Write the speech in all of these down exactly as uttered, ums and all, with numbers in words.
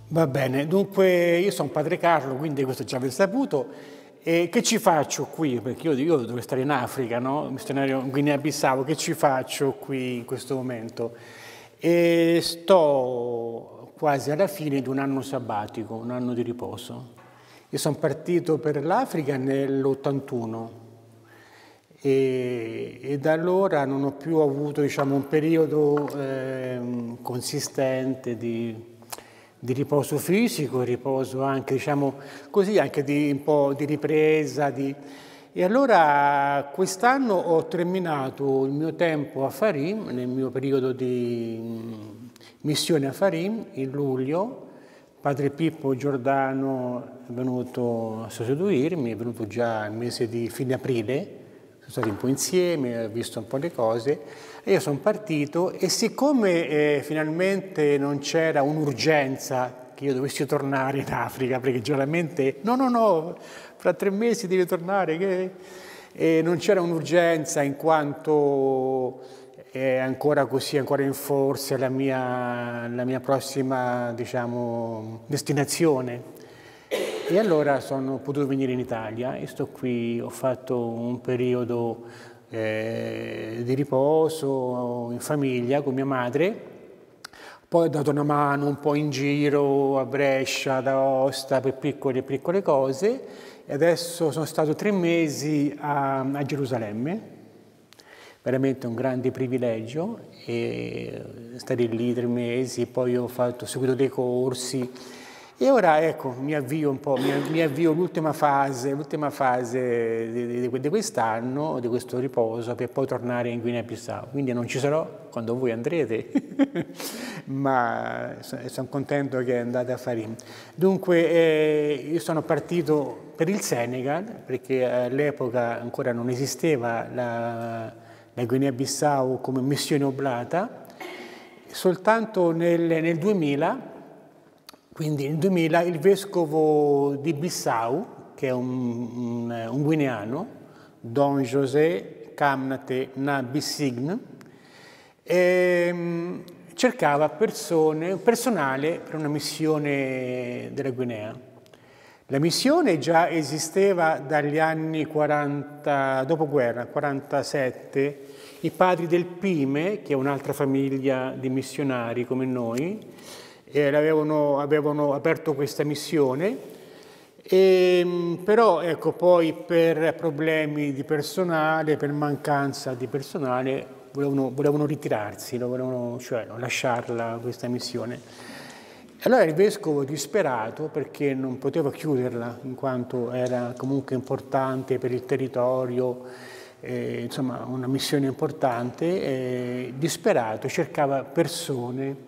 Va bene, dunque io sono padre Carlo, quindi questo già avete saputo. E che ci faccio qui? Perché io, io dovrei stare in Africa, no? Missionario in Guinea-Bissau, che ci faccio qui in questo momento? E sto quasi alla fine di un anno sabbatico, un anno di riposo. Io sono partito per l'Africa nell'ottantuno e, e da allora non ho più avuto, diciamo, un periodo eh, consistente di di riposo fisico, riposo anche, diciamo così, anche di un po' di ripresa. Di... E allora quest'anno ho terminato il mio tempo a Farim, nel mio periodo di missione a Farim, in luglio. Padre Pippo Giordano è venuto a sostituirmi, è venuto già il mese di fine aprile, sono stati un po' insieme, ho visto un po' le cose. E io sono partito e siccome eh, finalmente non c'era un'urgenza che io dovessi tornare in Africa, perché generalmente no, no, no, fra tre mesi devi tornare, che... e non c'era un'urgenza in quanto è ancora così, ancora in forza la mia, la mia prossima, diciamo, destinazione. E allora sono potuto venire in Italia e sto qui, ho fatto un periodo Eh, di riposo in famiglia con mia madre, poi ho dato una mano un po' in giro a Brescia, ad Aosta per piccole piccole cose e adesso sono stato tre mesi a, a Gerusalemme, veramente un grande privilegio e stare lì tre mesi, poi ho fatto, ho seguito dei corsi. E ora ecco, mi avvio un po', mi, mi avvio l'ultima fase, l'ultima fase di, di, di quest'anno, di questo riposo, per poi tornare in Guinea-Bissau. Quindi non ci sarò quando voi andrete, ma sono contento che andate a Farim. Dunque, eh, io sono partito per il Senegal, perché all'epoca ancora non esisteva la, la Guinea-Bissau come missione oblata, soltanto nel, nel duemila. Quindi nel duemila il vescovo di Bissau, che è un, un, un guineano, Don José Kamnate Na Bissign, ehm, cercava persone, personale per una missione della Guinea. La missione già esisteva dagli anni quaranta, dopoguerra, quarantasette. I padri del Pime, che è un'altra famiglia di missionari come noi, E avevano, avevano aperto questa missione, e, però ecco, poi per problemi di personale, per mancanza di personale, volevano, volevano ritirarsi, volevano, cioè lasciarla questa missione. Allora il vescovo, disperato, perché non poteva chiuderla, in quanto era comunque importante per il territorio, eh, insomma una missione importante, eh, disperato cercava persone.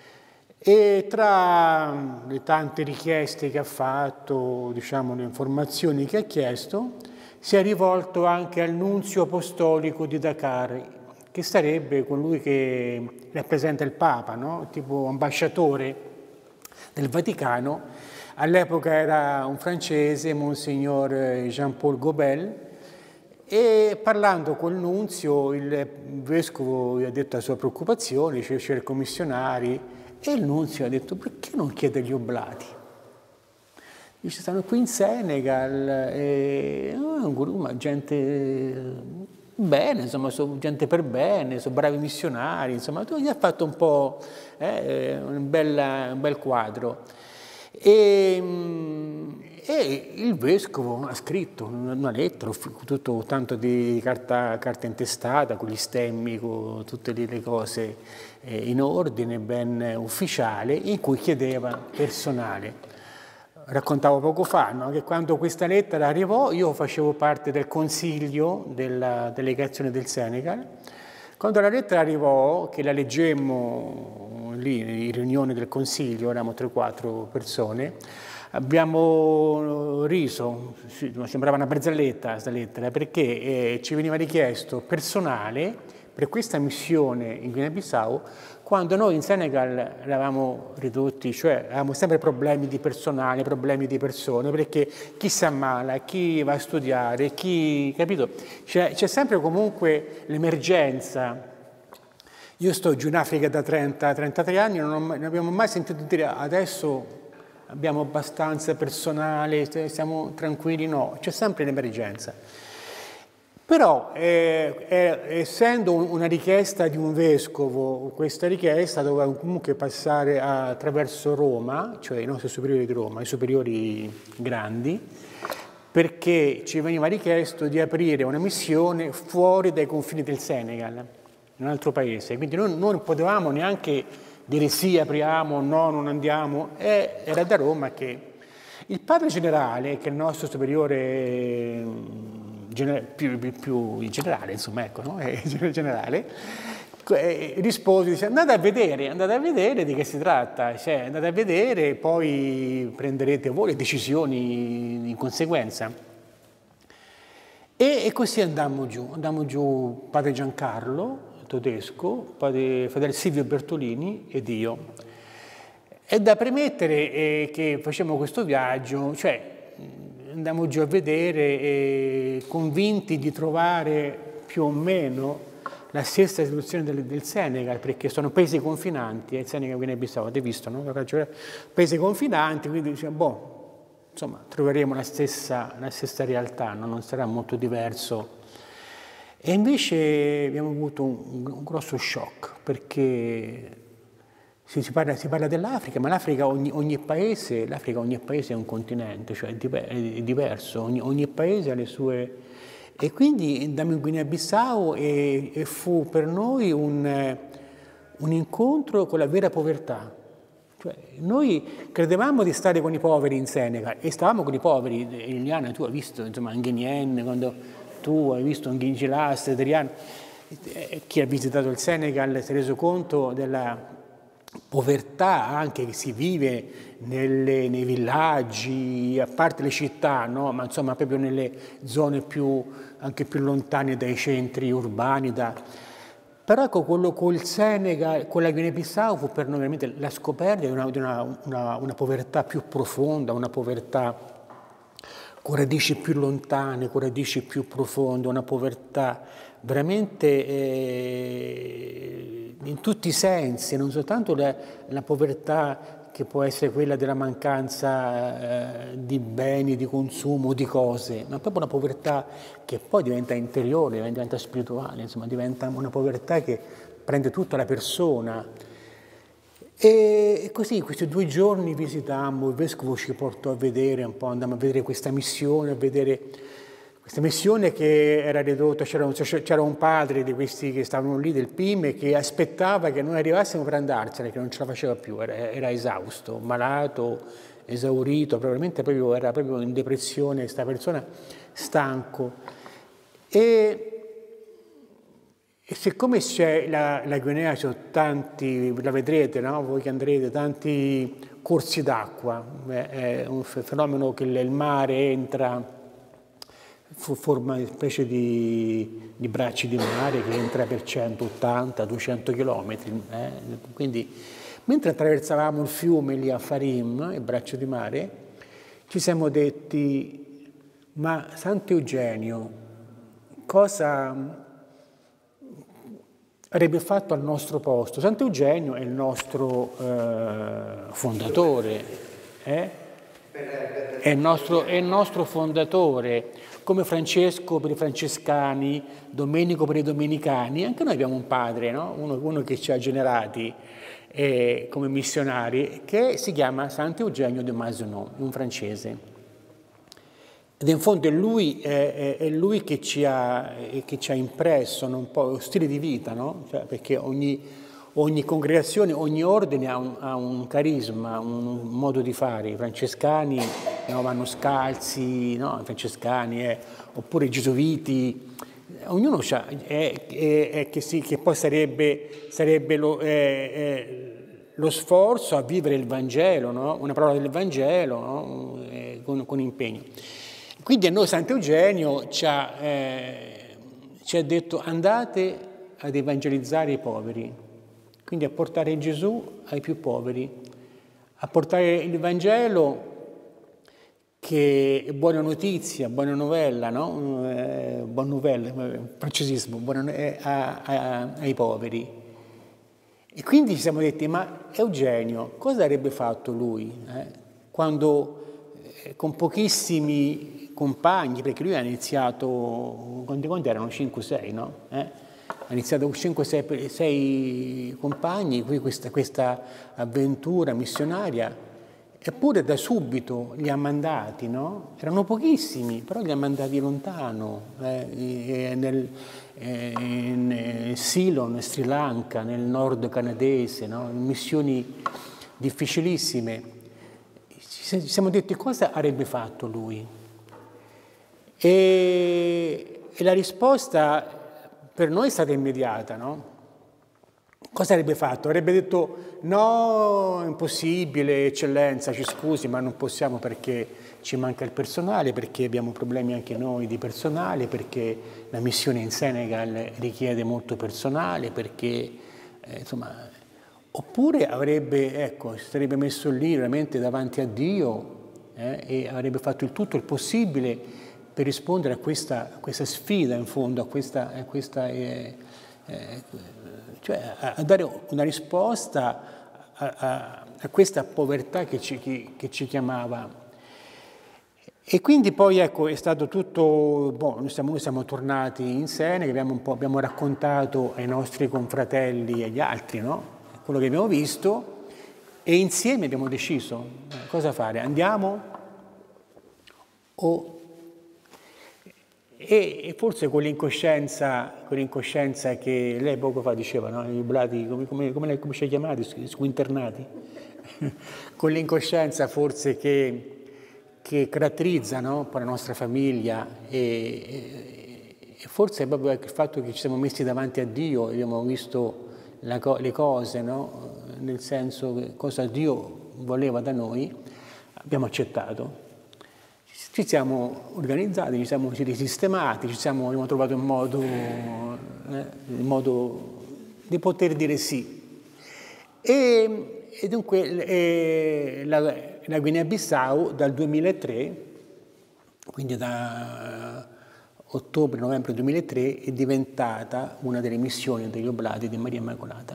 E tra le tante richieste che ha fatto, diciamo, le informazioni che ha chiesto, si è rivolto anche al nunzio apostolico di Dakar, che sarebbe colui che rappresenta il Papa, no? Tipo ambasciatore del Vaticano. All'epoca era un francese, Monsignor Jean-Paul Gobel, e parlando col nunzio il vescovo gli ha detto la sua preoccupazione, cioè cerco missionari. E il nunzio ha detto, perché non chiede gli oblati? Dice, stanno qui in Senegal, e, oh, un gruppo, ma gente bene, insomma, sono gente per bene, sono bravi missionari, insomma, tu gli ha fatto un po' eh, un, bel, un bel quadro. E, e il vescovo ha scritto una lettera, tutto tanto di carta, carta intestata, con gli stemmi, con tutte le cose in ordine, ben ufficiale, in cui chiedeva personale. Raccontavo poco fa, no, che quando questa lettera arrivò io facevo parte del consiglio della delegazione del Senegal. Quando la lettera arrivò, che la leggemmo lì in riunione del consiglio, eravamo tre o quattro persone, abbiamo riso, sembrava una barzelletta questa lettera, perché eh, ci veniva richiesto personale per questa missione in Guinea-Bissau, quando noi in Senegal eravamo ridotti, cioè avevamo sempre problemi di personale, problemi di persone, perché chi si ammala, chi va a studiare, chi, capito? C'è, c'è sempre comunque l'emergenza. Io sto giù in Africa da trenta trentatré anni, non, ho mai, non abbiamo mai sentito dire adesso abbiamo abbastanza personale, siamo tranquilli, no, c'è sempre l'emergenza. Però, eh, eh, essendo una richiesta di un vescovo, questa richiesta doveva comunque passare attraverso Roma, cioè i nostri superiori di Roma, i superiori grandi, perché ci veniva richiesto di aprire una missione fuori dai confini del Senegal, in un altro paese. Quindi noi non potevamo neanche dire sì, apriamo, no, non andiamo. E era da Roma che il padre generale, che è il nostro superiore più, più generale, insomma, ecco, no? generale, rispose, dice, andate a vedere, andate a vedere di che si tratta, cioè, andate a vedere, poi prenderete voi le decisioni in conseguenza. E, e così andammo giù, andammo giù padre Giancarlo Todesco, padre Fedele Silvio Bertolini ed io. È da premettere eh, che facciamo questo viaggio, cioè andammo giù a vedere, eh, convinti di trovare più o meno la stessa situazione del, del Senegal, perché sono paesi confinanti, il Senegal Guinea Bissau, avete visto, no? Paesi confinanti, quindi diciamo, boh, insomma, troveremo la stessa, la stessa realtà, no? Non sarà molto diverso. E invece abbiamo avuto un, un grosso shock, perché si, si parla, si parla dell'Africa, ma l'Africa, ogni, ogni paese, l'Africa ogni paese è un continente, cioè è, diver, è diverso, ogni, ogni paese ha le sue... E quindi andammo in Guinea-Bissau e, e fu per noi un, un incontro con la vera povertà. Cioè, noi credevamo di stare con i poveri in Senegal e stavamo con i poveri. Liliana, tu hai visto, insomma, Nguyen, quando tu hai visto Nguingilas, Adriano, chi ha visitato il Senegal si è reso conto della povertà anche che si vive nelle, nei villaggi, a parte le città, no? Ma insomma proprio nelle zone più, anche più lontane dai centri urbani. Da... Però ecco, quello col Senegal, con la Guinea-Bissau fu per noi veramente la scoperta di una, di una, una, una povertà più profonda, una povertà con radici più lontane, con radici più profonde, una povertà veramente eh, in tutti i sensi, non soltanto la, la povertà che può essere quella della mancanza eh, di beni, di consumo, di cose, ma proprio una povertà che poi diventa interiore, diventa spirituale, insomma diventa una povertà che prende tutta la persona. E così in questi due giorni visitammo, il vescovo ci portò a vedere un po', andammo a vedere questa missione, a vedere questa missione che era ridotta, c'era un, c'era un padre di questi che stavano lì del P I M che aspettava che noi arrivassimo per andarsene, che non ce la faceva più, era, era esausto, malato, esaurito, probabilmente proprio, era proprio in depressione, questa persona stanco. E, e siccome c'è la, la Guinea, ci sono tanti, la vedrete, no? Voi che andrete, tanti corsi d'acqua, è un fenomeno che il mare entra, forma una specie di, di bracci di mare che entra per centottanta duecento chilometri. Eh? Quindi, mentre attraversavamo il fiume lì a Farim, il braccio di mare, ci siamo detti, ma Sant'Eugenio, cosa avrebbe fatto al nostro posto? Sant'Eugenio è il nostro eh, fondatore, eh? è, il nostro, è il nostro fondatore, come Francesco per i francescani, Domenico per i domenicani. Anche noi abbiamo un padre, no? uno, uno che ci ha generati eh, come missionari, che si chiama Sant'Eugenio de Mazenod, un francese. Ed in fondo è lui, è, è lui che, ci ha, che ci ha impresso no? un po' lo stile di vita, no? Cioè, perché ogni, ogni congregazione, ogni ordine ha un, ha un carisma, un modo di fare. I francescani no, vanno scalzi, no? I francescani, eh, oppure i gesuiti. Ognuno ha, è, è, è che, sì, che poi sarebbe, sarebbe lo, è, è, lo sforzo a vivere il Vangelo, no? Una parola del Vangelo no? eh, con, con impegno. Quindi a noi Sant'Eugenio ci ha, eh, ci ha detto andate ad evangelizzare i poveri, quindi a portare Gesù ai più poveri, a portare il Vangelo che è buona notizia, buona novella, no? Eh, buona novella, francesismo, buona, eh, a, a, ai poveri. E quindi ci siamo detti, ma Eugenio, cosa avrebbe fatto lui? Eh? quando eh, con pochissimi compagni, perché lui ha iniziato, quanti, quanti erano? cinque sei, no? Eh? Ha iniziato con cinque sei compagni, qui questa, questa avventura missionaria, eppure da subito li ha mandati, no? Erano pochissimi, però li ha mandati lontano, eh, nel, eh, in Ceylon, Sri Lanka, nel nord canadese, no? Missioni difficilissime. Ci siamo detti cosa avrebbe fatto lui? E, e la risposta per noi è stata immediata, no? Cosa avrebbe fatto? Avrebbe detto no, è impossibile, eccellenza, ci scusi, ma non possiamo perché ci manca il personale, perché abbiamo problemi anche noi di personale, perché la missione in Senegal richiede molto personale, perché, eh, insomma, oppure avrebbe, ecco, si sarebbe messo lì veramente davanti a Dio eh, e avrebbe fatto il tutto il possibile per rispondere a questa, a questa sfida, in fondo, a questa, a questa eh, eh, cioè a, a dare una risposta a, a, a questa povertà che ci, che, che ci chiamava. E quindi poi ecco, è stato tutto, boh, noi, siamo, noi siamo tornati in Senegal, abbiamo, un po', abbiamo raccontato ai nostri confratelli e agli altri, no? Quello che abbiamo visto e insieme abbiamo deciso eh, cosa fare, andiamo o... E forse quell'incoscienza, quell'incoscienza che lei poco fa diceva, no? I blati, come, come, come, come ci ha chiamati, squinternati? Quell'incoscienza forse che, che caratterizza no? Un po' la nostra famiglia e, e forse è proprio il fatto che ci siamo messi davanti a Dio e abbiamo visto la, le cose, no? Nel senso che cosa Dio voleva da noi, abbiamo accettato. Ci siamo organizzati, ci siamo risistemati, ci siamo, abbiamo trovato un modo, eh, un modo di poter dire sì. E, e dunque eh, la, la Guinea-Bissau dal duemilatré, quindi da ottobre-novembre duemilatré, è diventata una delle missioni degli Oblati di Maria Immacolata.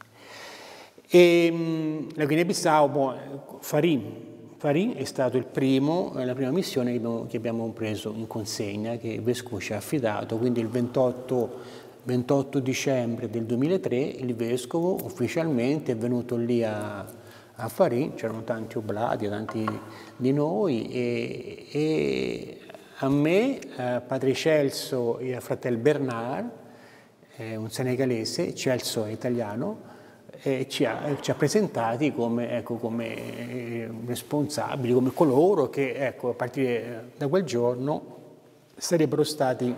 E la Guinea-Bissau, boh, Farin, Farin è stato il primo, la prima missione che abbiamo, che abbiamo preso in consegna, che il Vescovo ci ha affidato, quindi il ventotto, ventotto dicembre del duemilatré il Vescovo ufficialmente è venuto lì a, a Farin, c'erano tanti oblati, tanti di noi, e, e a me, a Padre Celso e a fratello Bernard, eh, un senegalese, Celso è italiano, E ci, ha, ci ha presentati come, ecco, come eh, responsabili, come coloro che ecco, a partire da quel giorno sarebbero stati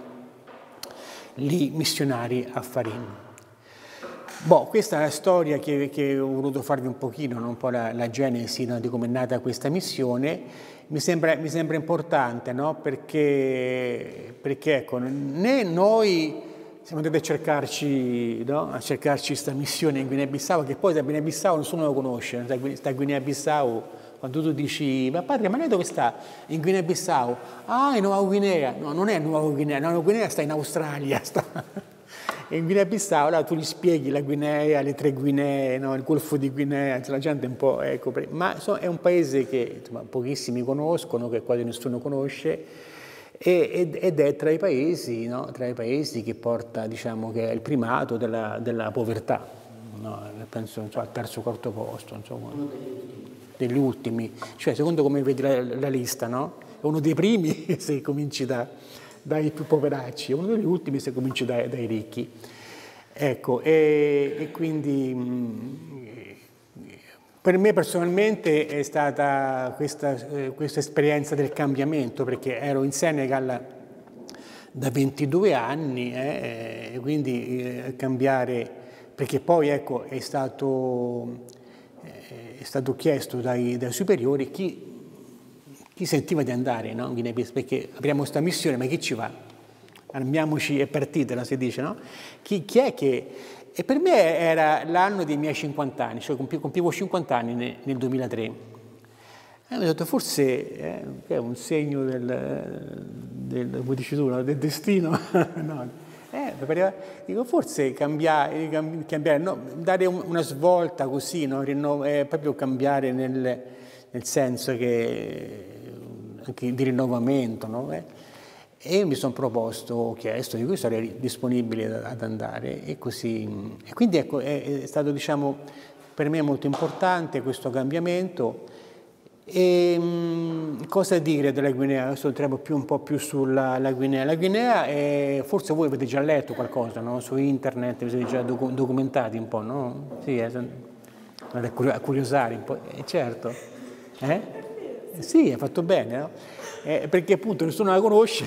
lì missionari a Farin. Boh, questa è la storia che, che ho voluto farvi un pochino, no? Un po' la, la genesi, no? Di come è nata questa missione. Mi sembra, mi sembra importante, no? Perché, perché ecco, né noi siamo andati a cercarci, no? A cercarci questa missione in Guinea-Bissau, che poi da Guinea-Bissau nessuno lo conosce, sta in Guinea-Bissau, quando tu dici, ma padre, ma lei dove sta? In Guinea-Bissau. Ah, in Nuova Guinea. No, non è Nuova Guinea, Nuova Guinea sta in Australia. Sta. In Guinea-Bissau, là, tu gli spieghi la Guinea, le tre Guinee, no? Il Golfo di Guinea, la gente un po', ecco, ma insomma, è un paese che insomma, pochissimi conoscono, che quasi nessuno conosce, ed è tra i paesi, no? Tra i paesi che porta, diciamo, che è il primato della, della povertà, no? Penso insomma, al terzo o quarto posto, insomma, degli ultimi, cioè secondo come vedi la, la lista, no? È uno dei primi se cominci da, dai più poveracci, è uno degli ultimi se cominci dai, dai ricchi. Ecco, e, e quindi mh, per me personalmente è stata questa, eh, questa esperienza del cambiamento, perché ero in Senegal da ventidue anni, eh, e quindi eh, cambiare, perché poi ecco, è stato, eh, è stato chiesto dai, dai superiori chi, chi sentiva di andare, no? Perché apriamo questa missione, ma chi ci va? Armiamoci e partite, no? Si dice, no? Chi, chi è che... E per me era l'anno dei miei cinquanta anni, cioè compivo cinquanta anni nel, nel duemilatré. E ho detto, forse eh, è un segno del, del, come dici tu, no? Del destino. No. Eh, dico, forse cambiare, cambiare no? Dare un, una svolta così, no? Rinno, eh, proprio cambiare nel, nel senso che anche di rinnovamento, no? Eh? E io mi sono proposto, ho chiesto di cui sarei disponibile ad andare e così. E quindi ecco, è, è stato, diciamo, per me molto importante questo cambiamento. E mh, cosa dire della Guinea? Adesso entriamo più, un po' più sulla la Guinea. La Guinea, è, forse voi avete già letto qualcosa, no? Su internet, vi siete già docu documentati un po', no? Sì, eh, a curiosare un po', eh, certo. Eh? Sì, ha fatto bene, no? Eh, perché appunto nessuno la conosce.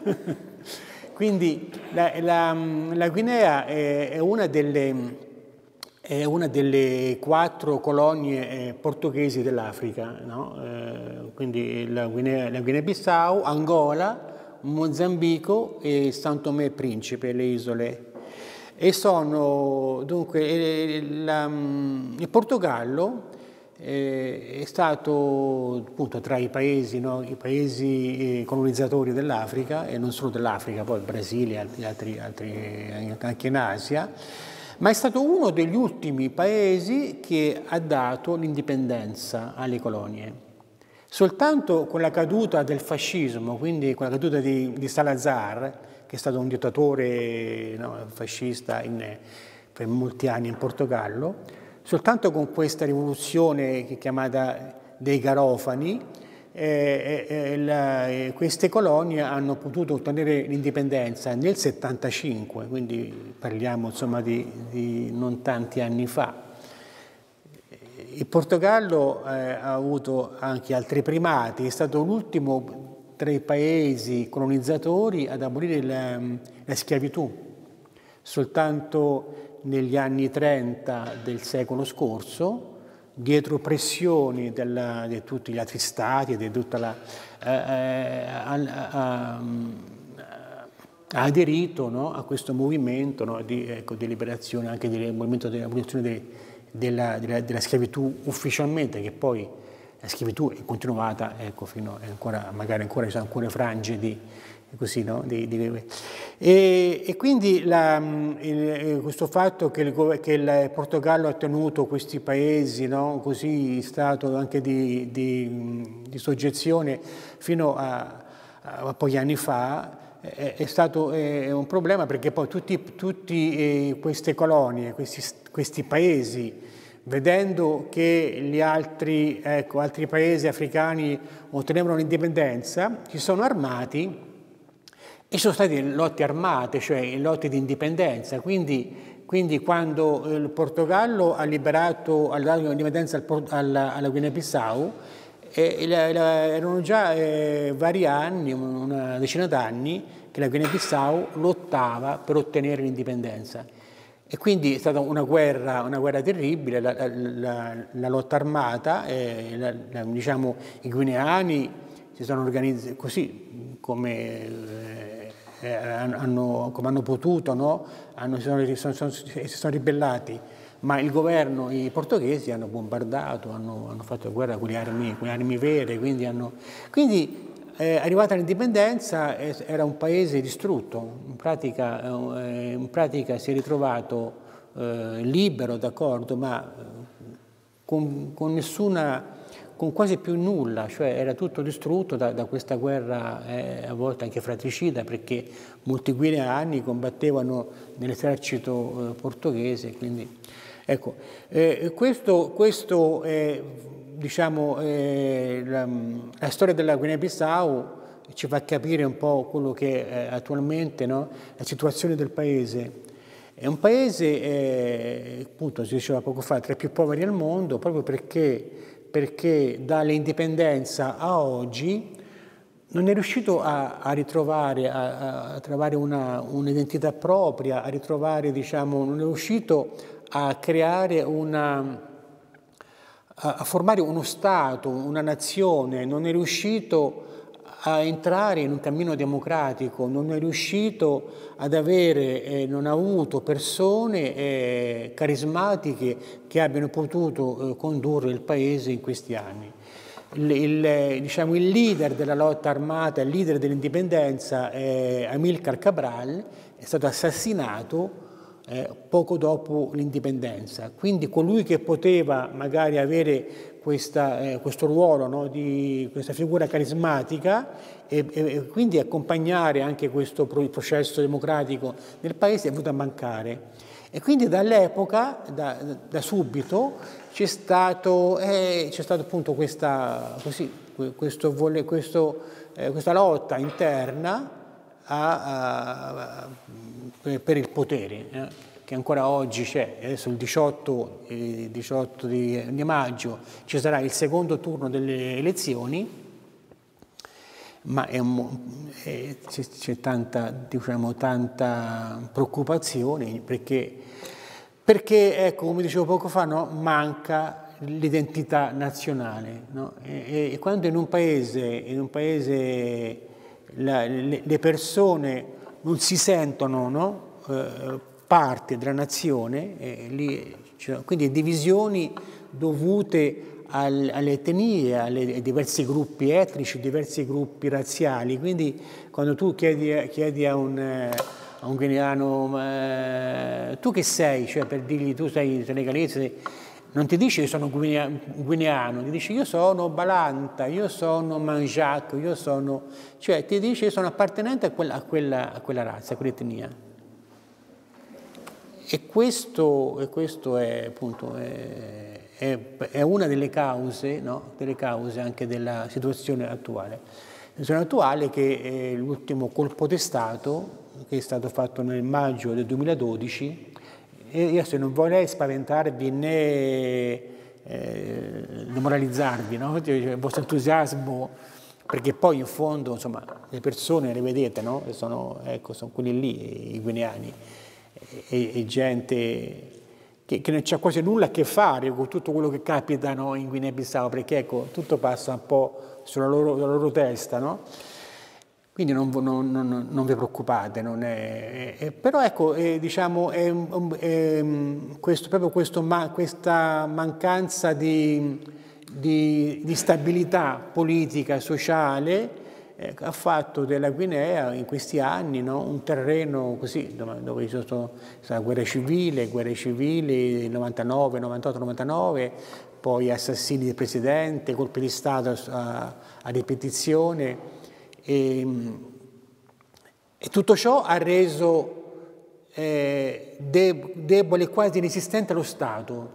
Quindi la, la, la Guinea è, è, una delle, è una delle quattro colonie eh, portoghesi dell'Africa, no? Eh, quindi la Guinea, la Guinea-Bissau, Angola, Mozambico e San Tomé e Principe, le isole. E sono, dunque, eh, la, il Portogallo è stato appunto tra i paesi, no, i paesi colonizzatori dell'Africa, e non solo dell'Africa, poi il Brasile, altri, altri, altri, anche in Asia, ma è stato uno degli ultimi paesi che ha dato l'indipendenza alle colonie. Soltanto con la caduta del fascismo, quindi con la caduta di, di Salazar, che è stato un dittatore, no, fascista in, per molti anni in Portogallo, soltanto con questa rivoluzione chiamata dei Garofani, eh, eh, la, eh, queste colonie hanno potuto ottenere l'indipendenza nel settantacinque, quindi parliamo insomma di, di non tanti anni fa. Il Portogallo eh, ha avuto anche altri primati, è stato l'ultimo tra i paesi colonizzatori ad abolire la, la schiavitù. Soltanto negli anni trenta del secolo scorso, dietro pressioni della, di tutti gli altri stati e di tutta la eh, ha, ha, ha aderito, no, a questo movimento, no, di, ecco, di liberazione, anche del movimento dell'abolizione de, della, della, della schiavitù ufficialmente, che poi la schiavitù è continuata, ecco, fino a ancora, magari ancora ci sono alcune frange di così, no? Di, di, e, e quindi la, il, questo fatto che il, che il Portogallo ha tenuto questi paesi, no? Così in stato anche di, di, di soggezione fino a, a pochi anni fa, è, è stato è un problema, perché poi tutte tutti, eh, queste colonie, questi, questi paesi, vedendo che gli altri, ecco, altri paesi africani ottenevano l'indipendenza, si sono armati e sono state lotte armate, cioè lotte di indipendenza. Quindi, quindi quando il Portogallo ha liberato, ha dato l'indipendenza al, alla, alla Guinea-Bissau, eh, la, la, erano già eh, vari anni, una decina d'anni, che la Guinea-Bissau lottava per ottenere l'indipendenza. E quindi è stata una guerra, una guerra terribile, la, la, la, la lotta armata, eh, la, la, diciamo, i guineani si sono organizzati così come... Eh, Eh, hanno, come hanno potuto, no? hanno, si, sono, sono, sono, si sono ribellati, ma il governo, i portoghesi hanno bombardato, hanno, hanno fatto guerra con le armi, con le armi vere, quindi, hanno, quindi eh, arrivata l'indipendenza eh, era un paese distrutto, in pratica, eh, in pratica si è ritrovato eh, libero, d'accordo, ma con, con nessuna... con quasi più nulla, cioè era tutto distrutto da, da questa guerra eh, a volte anche fratricida, perché molti guineani combattevano nell'esercito eh, portoghese, quindi ecco, eh, questo, questo è, diciamo, eh, la, la storia della Guinea-Bissau ci fa capire un po' quello che è attualmente, no? La situazione del paese. È un paese, eh, appunto, si diceva poco fa, tra i più poveri al mondo, proprio perché perché dall'indipendenza a oggi non è riuscito a, a ritrovare, a, a trovare un'identità propria, a ritrovare, diciamo, non è riuscito a creare una, a, a formare uno Stato, una nazione, non è riuscito a entrare in un cammino democratico, non è riuscito ad avere, eh, non ha avuto persone eh, carismatiche che abbiano potuto eh, condurre il paese in questi anni. Il, il, diciamo, il leader della lotta armata, il leader dell'indipendenza, eh, Amílcar Cabral, è stato assassinato eh, poco dopo l'indipendenza. Quindi colui che poteva magari avere questa, eh, questo ruolo, no, di questa figura carismatica e, e, e quindi accompagnare anche questo processo democratico nel paese è venuto a mancare. E quindi dall'epoca, da, da subito, c'è stato, eh, c'è stato appunto questa, così, questo, questo, eh, questa lotta interna a, a, per, per il potere, eh, che ancora oggi c'è. Adesso il diciotto, il diciotto di, di maggio ci sarà il secondo turno delle elezioni, ma è un, è, c'è, c'è tanta, diciamo, tanta preoccupazione perché, perché, ecco, come dicevo poco fa, no, manca l'identità nazionale, no? E, e quando in un paese, in un paese la, le, le persone non si sentono, no, eh, parte della nazione, eh, lì, cioè, quindi divisioni dovute al, alle etnie, alle, ai diversi gruppi etnici, diversi gruppi razziali. Quindi quando tu chiedi, chiedi a un, eh, a un guineano eh, tu che sei, cioè per dirgli tu sei senegalese, non ti dice io sono guineano, ti dice io sono Balanta, io sono Manjac, io sono, cioè ti dice io sono appartenente a quella, a quella, a quella razza, a quell'etnia. E questo, e questo è, appunto, è, è, è una delle cause, no? delle cause anche della situazione attuale. La situazione attuale che è l'ultimo colpo di Stato che è stato fatto nel maggio del duemiladodici, e io se non vorrei spaventarvi né eh, demoralizzarvi, no? Il vostro entusiasmo, perché poi in fondo insomma, le persone le vedete, no? sono, ecco, sono quelli lì, i guineani. E, e gente che, che non c'ha quasi nulla a che fare con tutto quello che capita, no, in Guinea-Bissau, perché ecco, tutto passa un po' sulla loro, sulla loro testa, no? Quindi non, non, non, non vi preoccupate, non è, è, però ecco, è, diciamo, è, è, questo, proprio questo, ma, questa mancanza di, di, di stabilità politica, sociale, Eh, ha fatto della Guinea in questi anni, no, un terreno così dove, dove ci sono stata guerra civile, guerre civili novantanove, novantotto, novantanove, poi assassini del presidente, colpi di Stato a, a ripetizione e, e tutto ciò ha reso eh, de, debole e quasi inesistente lo Stato,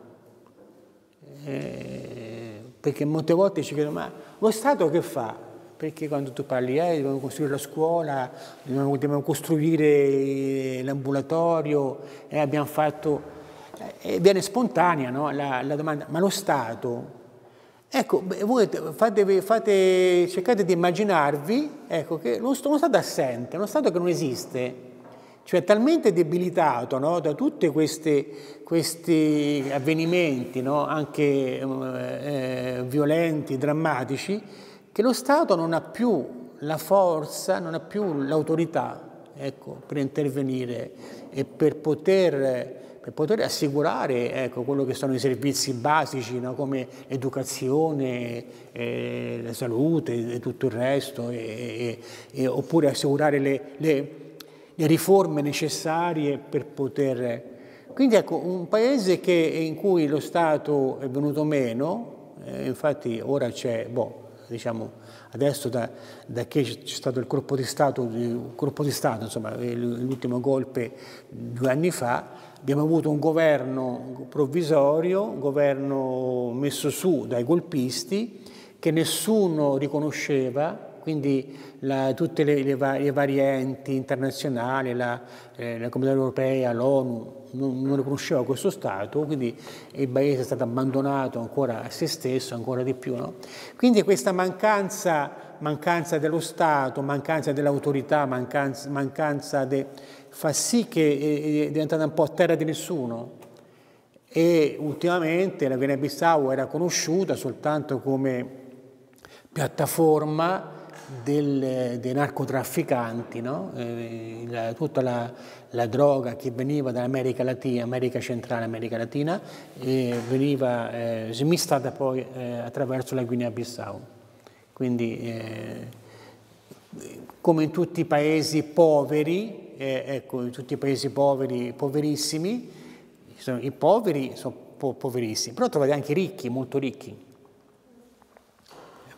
eh, perché molte volte ci chiedono ma lo Stato che fa? Perché quando tu parli, eh, dobbiamo costruire la scuola, dobbiamo, dobbiamo costruire l'ambulatorio, eh, abbiamo fatto, eh, viene spontanea, no? la, la domanda, ma lo Stato? Ecco, voi fate, fate, cercate di immaginarvi, ecco, che lo, uno Stato assente, uno Stato che non esiste, cioè talmente debilitato, no? da tutti questi avvenimenti, no? anche eh, violenti, drammatici, che lo Stato non ha più la forza, non ha più l'autorità, ecco, per intervenire e per poter, per poter assicurare, ecco, quello che sono i servizi basici, no? come l'educazione, eh, la salute e tutto il resto, e, e, e, oppure assicurare le, le, le riforme necessarie per poter... Quindi ecco, un paese che, in cui lo Stato è venuto meno, eh, infatti ora c'è... Boh, diciamo, adesso da, da che c'è stato il colpo di Stato, il colpo di Stato, insomma, l'ultimo golpe due anni fa, abbiamo avuto un governo provvisorio, un governo messo su dai golpisti, che nessuno riconosceva, quindi la, tutte le, le, le varie enti internazionali, la, eh, la Comunità Europea, l'ONU, non, non riconosceva questo Stato, quindi il paese è stato abbandonato ancora a se stesso, ancora di più. No? Quindi questa mancanza, mancanza dello Stato, mancanza dell'autorità, mancanza, mancanza de, fa sì che è diventata un po' a terra di nessuno. E ultimamente la Guinea-Bissau era conosciuta soltanto come piattaforma del, dei narcotrafficanti, no? eh, la, tutta la, la droga che veniva dall'America Latina, America Centrale, America Latina, eh, veniva eh, smistata poi eh, attraverso la Guinea-Bissau. Quindi, eh, come in tutti i paesi poveri, eh, ecco, in tutti i paesi poveri, poverissimi, sono, i poveri sono po poverissimi, però trovate anche i ricchi, molto ricchi.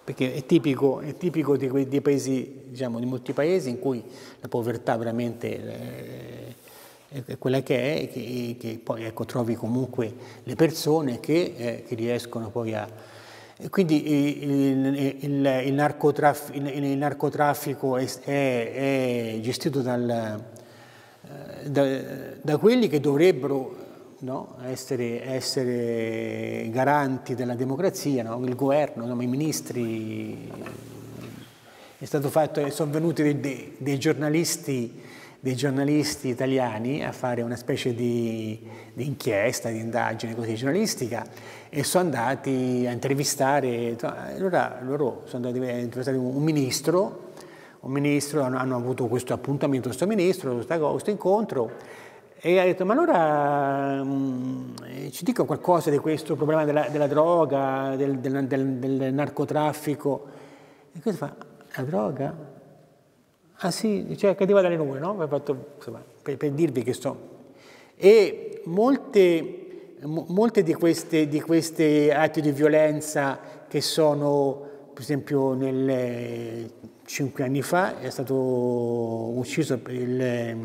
perché è tipico, è tipico di, quei, dei paesi, diciamo, di molti paesi in cui la povertà veramente eh, è quella che è, che, che poi ecco, trovi comunque le persone che, eh, che riescono poi a... E quindi il, il, il, narcotraf, il, il narcotraffico è, è, è gestito dal, da, da quelli che dovrebbero, no, essere, essere garanti della democrazia, no? Il governo, no? I ministri. È stato fatto, sono venuti dei, dei, dei giornalisti dei giornalisti italiani a fare una specie di, di inchiesta, di indagine così giornalistica, e sono andati a intervistare, allora loro sono andati a intervistare un ministro, un ministro, hanno, hanno avuto questo appuntamento, questo ministro, questo, questo incontro, e ha detto, ma allora mh, ci dica qualcosa di questo problema della, della droga, del, del, del, del narcotraffico. E questo fa, la droga? Ah sì, cioè cadeva dalle nuvole, no? Per, fatto, insomma, per, per dirvi che sto... E molte, molte di queste, di queste atti di violenza che sono, per esempio, nel, cinque anni fa è stato ucciso il,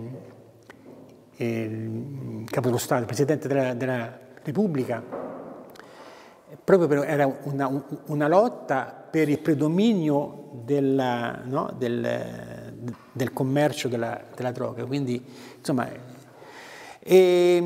il capo dello Stato, il Presidente della, della Repubblica, proprio per, era una, una lotta per il predominio della, no, del, del commercio della, della droga, quindi insomma, e,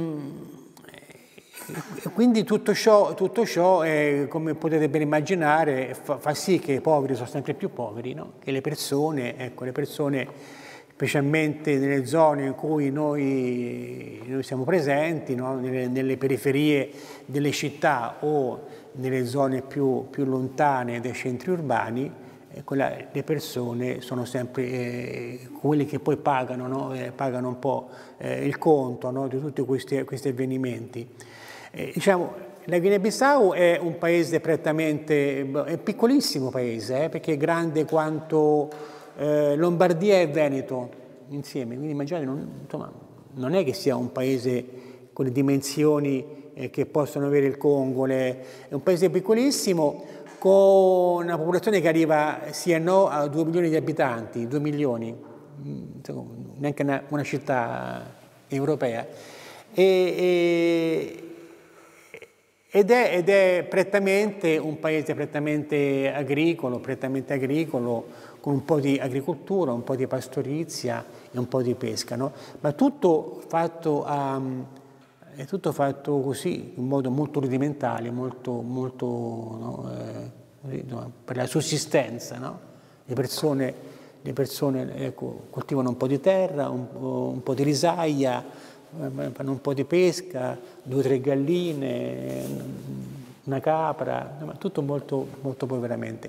e quindi tutto ciò, tutto ciò è, come potete ben immaginare, fa, fa sì che i poveri sono sempre più poveri, no? Che le persone, ecco, le persone, specialmente nelle zone in cui noi, noi siamo presenti, no? nelle, nelle periferie delle città o nelle zone più, più lontane dai centri urbani, quella, le persone sono sempre eh, quelli che poi pagano, no? eh, pagano un po' eh, il conto, no? Di tutti questi, questi avvenimenti. Eh, diciamo, la Guinea-Bissau è un paese prettamente, è un piccolissimo paese, eh, perché è grande quanto eh, Lombardia e Veneto insieme, quindi immaginate, non, insomma, non è che sia un paese con le dimensioni eh, che possono avere il Congo, le, è un paese piccolissimo, con una popolazione che arriva sì e no a due milioni di abitanti, due milioni, neanche una, una città europea, e, e, ed, è, ed è prettamente un paese prettamente agricolo, prettamente agricolo, con un po' di agricoltura, un po' di pastorizia e un po' di pesca, no? Ma tutto fatto a... È tutto fatto così, in modo molto rudimentale, molto, molto no, eh, per la sussistenza. No? Le persone, le persone ecco, coltivano un po' di terra, un, un po' di risaia, fanno un po' di pesca, due o tre galline, una capra, tutto molto, molto poveramente.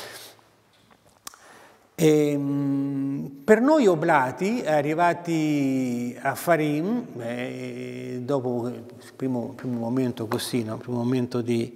E, per noi oblati, arrivati a Farim, eh, dopo il primo, primo momento così, no? Il primo momento di,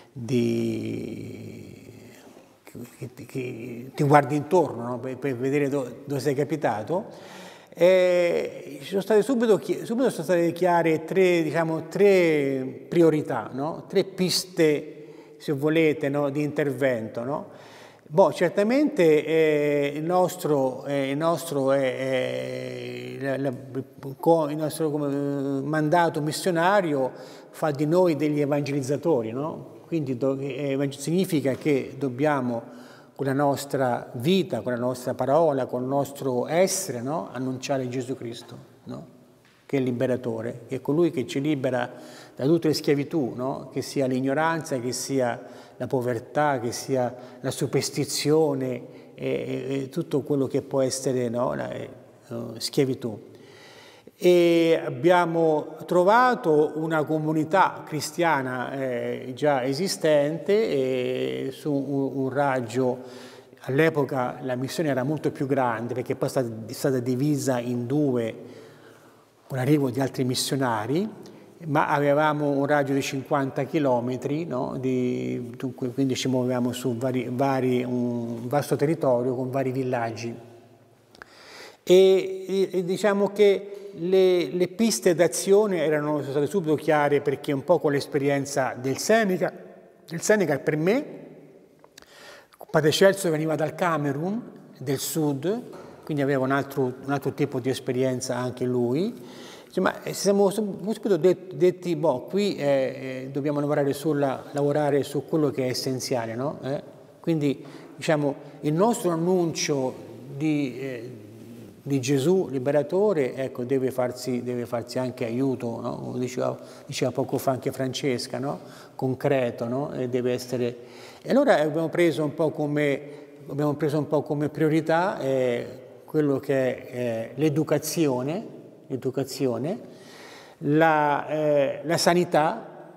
di che, che, che ti guardi intorno, no? per, per vedere do, dove sei capitato, eh, ci sono state subito, subito sono state chiare tre, diciamo, tre priorità, no? Tre piste, se volete, no? Di intervento, no? Boh, certamente eh, il nostro, eh, il nostro, eh, la, la, il nostro come, mandato missionario fa di noi degli evangelizzatori, no? Quindi do, eh, significa che dobbiamo, con la nostra vita, con la nostra parola, con il nostro essere, no? Annunciare Gesù Cristo, no? Che è il liberatore, che è colui che ci libera da tutte le schiavitù, no? Che sia l'ignoranza, che sia la povertà, che sia la superstizione e, e, e tutto quello che può essere, no? La eh, schiavitù. E abbiamo trovato una comunità cristiana eh, già esistente e su un, un raggio. All'epoca la missione era molto più grande perché poi è stata, è stata divisa in due con l'arrivo di altri missionari, ma avevamo un raggio di cinquanta chilometri, no? Di, dunque, quindi ci muovevamo su vari, vari, un vasto territorio con vari villaggi. E, e diciamo che le, le piste d'azione erano sono state subito chiare perché un po' con l'esperienza del Senegal, del Senegal per me Padre Celso veniva dal Camerun, del sud, quindi aveva un altro, un altro tipo di esperienza anche lui. Insomma, siamo subito detti, detti boh, qui eh, eh, dobbiamo lavorare, sulla, lavorare su quello che è essenziale, no? Eh? Quindi, diciamo, il nostro annuncio di, eh, di Gesù liberatore, ecco, deve farsi, deve farsi anche aiuto, no? Diceva, diceva poco fa anche Francesca, no? Concreto, no? E deve essere... E allora abbiamo preso un po' come, abbiamo preso un po' come priorità eh, quello che è eh, l'educazione, l'educazione, la, eh, la sanità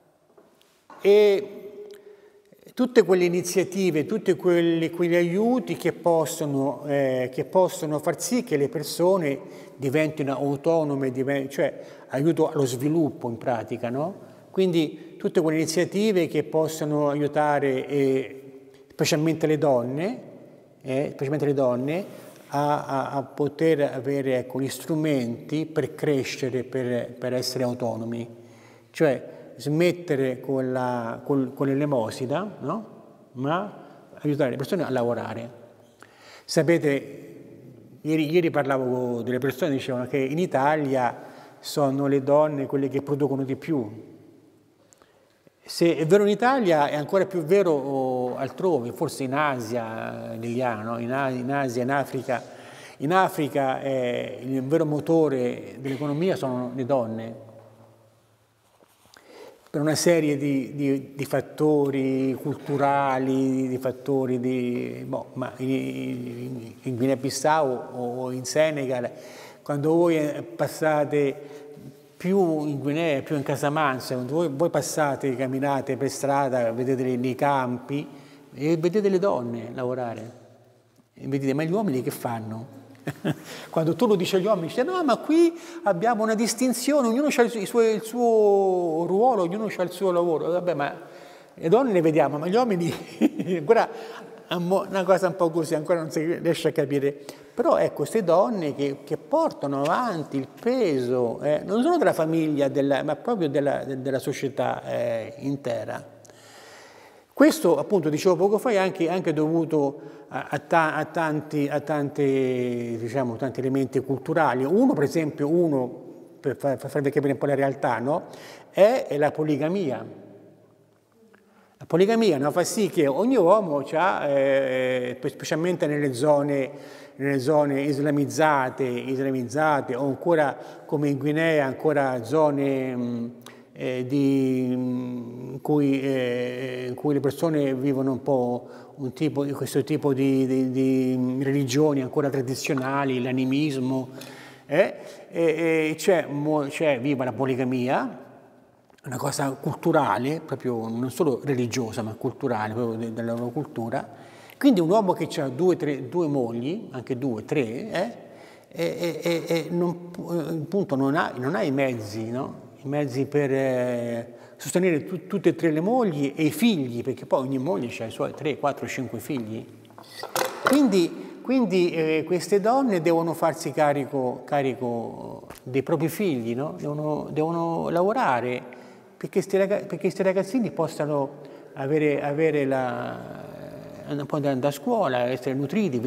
e tutte quelle iniziative, tutti quelli, quegli aiuti che possono, eh, che possono far sì che le persone diventino autonome, divent- cioè aiuto allo sviluppo in pratica, no? Quindi tutte quelle iniziative che possono aiutare eh, specialmente le donne, eh, specialmente le donne A, a, a poter avere ecco, gli strumenti per crescere, per, per essere autonomi, cioè smettere con, la, con, con l'elemosina, no? Ma aiutare le persone a lavorare. Sapete, ieri, ieri parlavo delle persone che dicevano che in Italia sono le donne quelle che producono di più. Se è vero in Italia, è ancora più vero altrove, forse in Asia, Liliana, no? in, in Asia, in Africa. In Africa eh, il vero motore dell'economia sono le donne, per una serie di, di, di fattori culturali, di fattori di... Boh, ma in, in Guinea-Bissau o in Senegal, quando voi passate... più in Guinea, più in Casamance, quando voi, voi passate, camminate per strada, vedete nei campi e vedete le donne lavorare. E vedete, ma gli uomini che fanno? Quando tu lo dici agli uomini, dice no, ma qui abbiamo una distinzione, ognuno ha il suo, il suo ruolo, ognuno ha il suo lavoro. Vabbè, ma le donne le vediamo, ma gli uomini ancora una cosa un po' così, ancora non si riesce a capire. Però ecco, queste donne che, che portano avanti il peso, eh, non solo della famiglia, della, ma proprio della, della società eh, intera. Questo, appunto, dicevo poco fa, è anche, anche dovuto a, a, ta, a, tanti, a tanti, diciamo, tanti elementi culturali. Uno, per esempio, uno, per, far, per farvi capire un po' la realtà, no? è, è la poligamia. La poligamia, no, fa sì che ogni uomo ha, eh, specialmente nelle zone, nelle zone islamizzate, islamizzate o ancora come in Guinea, ancora zone mh, eh, di, mh, in, cui, eh, in cui le persone vivono un po' un tipo, questo tipo di, di, di religioni ancora tradizionali, l'animismo, eh, e, e c'è, c'è viva la poligamia, una cosa culturale, proprio non solo religiosa, ma culturale, proprio della loro cultura. Quindi un uomo che ha due, tre, due mogli, anche due, tre, eh, e, e, e non, appunto non ha, non ha i mezzi, no? I mezzi per eh, sostenere tu, tutte e tre le mogli e i figli, perché poi ogni moglie ha i suoi tre, quattro, cinque figli. Quindi, quindi eh, queste donne devono farsi carico, carico dei propri figli, no? Devono, devono lavorare, perché questi ragazzini possano avere, avere la, un po' andare a scuola, essere nutriti,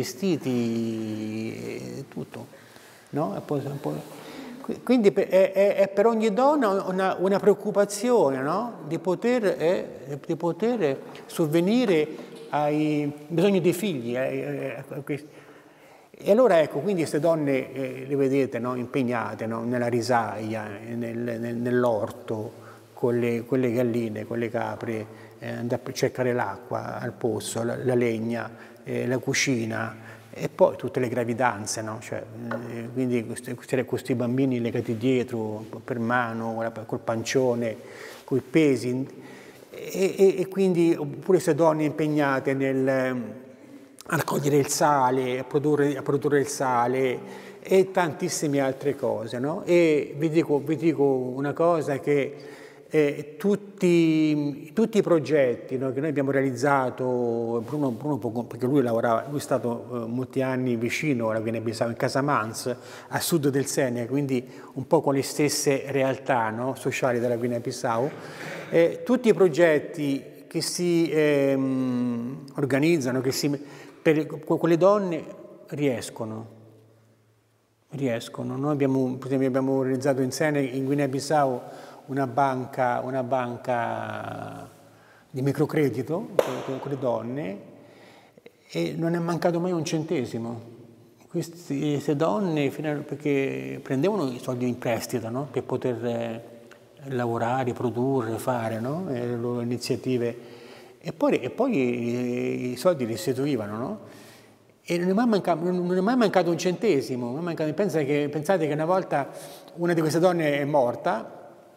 vestiti, tutto. No? Un po'. Quindi è, è, è per ogni donna una, una preoccupazione, no? di, poter, eh, di poter sovvenire ai bisogni dei figli. Eh, eh, e allora ecco, quindi queste donne eh, le vedete, no? impegnate, no? nella risaia, nel, nel, nell'orto, con le, con le galline, con le capre, eh, andare a cercare l'acqua al pozzo, la, la legna, eh, la cucina e poi tutte le gravidanze, no? Cioè, eh, quindi questi, questi bambini legati dietro per mano, col pancione, coi pesi e, e, e quindi oppure queste donne impegnate nel a raccogliere il sale, a produrre, a produrre il sale e tantissime altre cose, no? E vi dico, vi dico una cosa che Eh, tutti, tutti i progetti, no, che noi abbiamo realizzato, Bruno, Bruno perché lui lavorava, lui è stato eh, molti anni vicino alla Guinea-Bissau, in Casamance, a sud del Senegal, quindi un po' con le stesse realtà, no, sociali della Guinea-Bissau, eh, tutti i progetti che si ehm, organizzano, che si, per quelle donne riescono, riescono. Noi abbiamo, per esempio, abbiamo organizzato in Sene, in Guinea-Bissau, una banca, una banca di microcredito con le donne e non è mancato mai un centesimo. Queste, queste donne, perché prendevano i soldi in prestito, no? Per poter lavorare, produrre, fare, no? Le loro iniziative. E poi, e poi i soldi li restituivano, no? E non è mai mancato, non è mai mancato un centesimo. Non è mancato, pensate, che, pensate che una volta una di queste donne è morta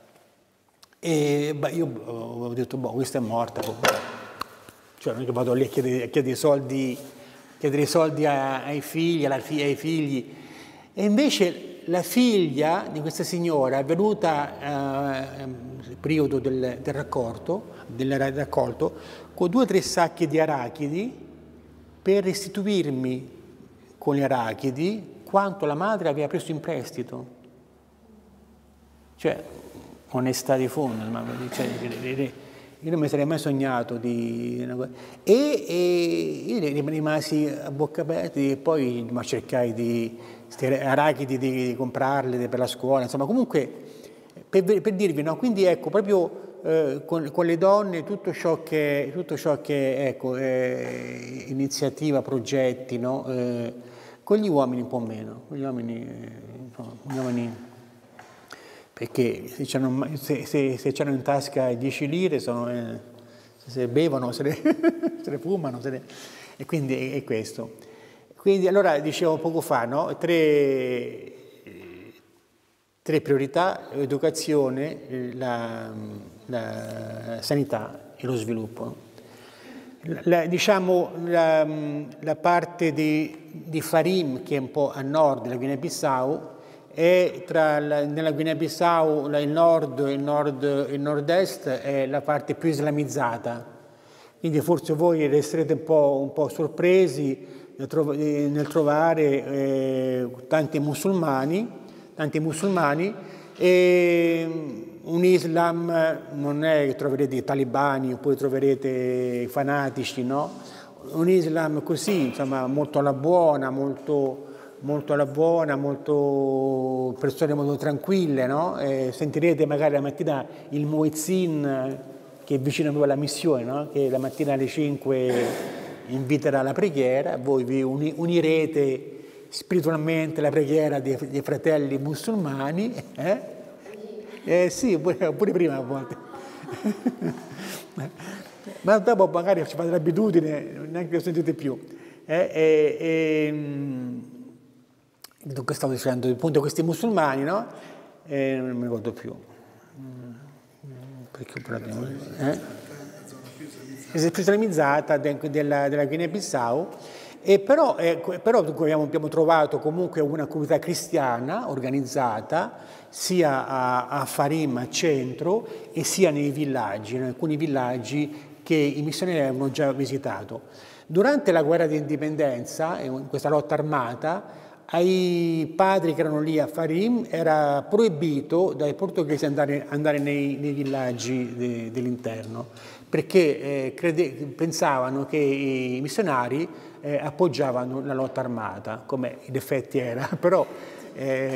e beh, io ho detto, boh, questa è morta. Boh. Cioè non è che vado lì a chiedere, a chiedere soldi, chiedere soldi a, ai figli, alla figlia, ai figli. E invece la figlia di questa signora è venuta eh, nel periodo del, del raccolto, del raccolto con due o tre sacchi di arachidi per restituirmi con gli arachidi quanto la madre aveva preso in prestito. Cioè, onestà di fondo, cioè, io non mi sarei mai sognato di... E, e io rimasi a bocca aperta e poi ma cercai di... arachidi di, di comprarli per la scuola, insomma, comunque, per, per dirvi, no? Quindi ecco, proprio eh, con, con le donne tutto ciò che, tutto ciò che ecco, eh, iniziativa, progetti, no? Eh, con gli uomini un po' meno, con gli uomini... Eh, no, gli uomini perché se c'hanno, se, se, se c'hanno in tasca dieci lire, sono, eh, se bevono, se le, se le fumano, se le, e quindi è, è questo. Quindi allora dicevo poco fa, no? tre, tre priorità: educazione, la, la sanità e lo sviluppo. La, diciamo la, la parte di, di Farim, che è un po' a nord della Guinea-Bissau, e tra la, nella Guinea-Bissau il nord e il, nord, il nord-est è la parte più islamizzata, quindi forse voi resterete un po', un po' sorpresi nel, trov nel trovare eh, tanti musulmani, tanti musulmani e un Islam non è che troverete i talibani oppure troverete i fanatici, no? Un Islam così, insomma, molto alla buona, molto... molto alla buona, molto persone molto tranquille, no? E sentirete magari la mattina il muezzin che è vicino proprio alla missione, no? Che la mattina alle cinque inviterà alla preghiera, voi vi uni unirete spiritualmente alla preghiera dei, dei fratelli musulmani, eh? Eh sì, pure, pure prima a volte. Ma dopo magari ci fate l'abitudine, neanche lo sentite più. Eh? E, e, Dunque stavo dicendo appunto questi musulmani, no? Eh, non mi ricordo più. Perché ho parlato eh? È più islamizzata della, della Guinea-Bissau, e però, eh, però abbiamo, abbiamo trovato comunque una comunità cristiana organizzata sia a, a Farim, a centro, e sia nei villaggi, in alcuni villaggi che i missionari avevano già visitato. Durante la guerra di indipendenza, in questa lotta armata, ai padri che erano lì a Farim era proibito dai portoghesi andare, andare nei, nei villaggi de, dell'interno, perché eh, crede, pensavano che i missionari eh, appoggiavano la lotta armata, come in effetti era, però eh,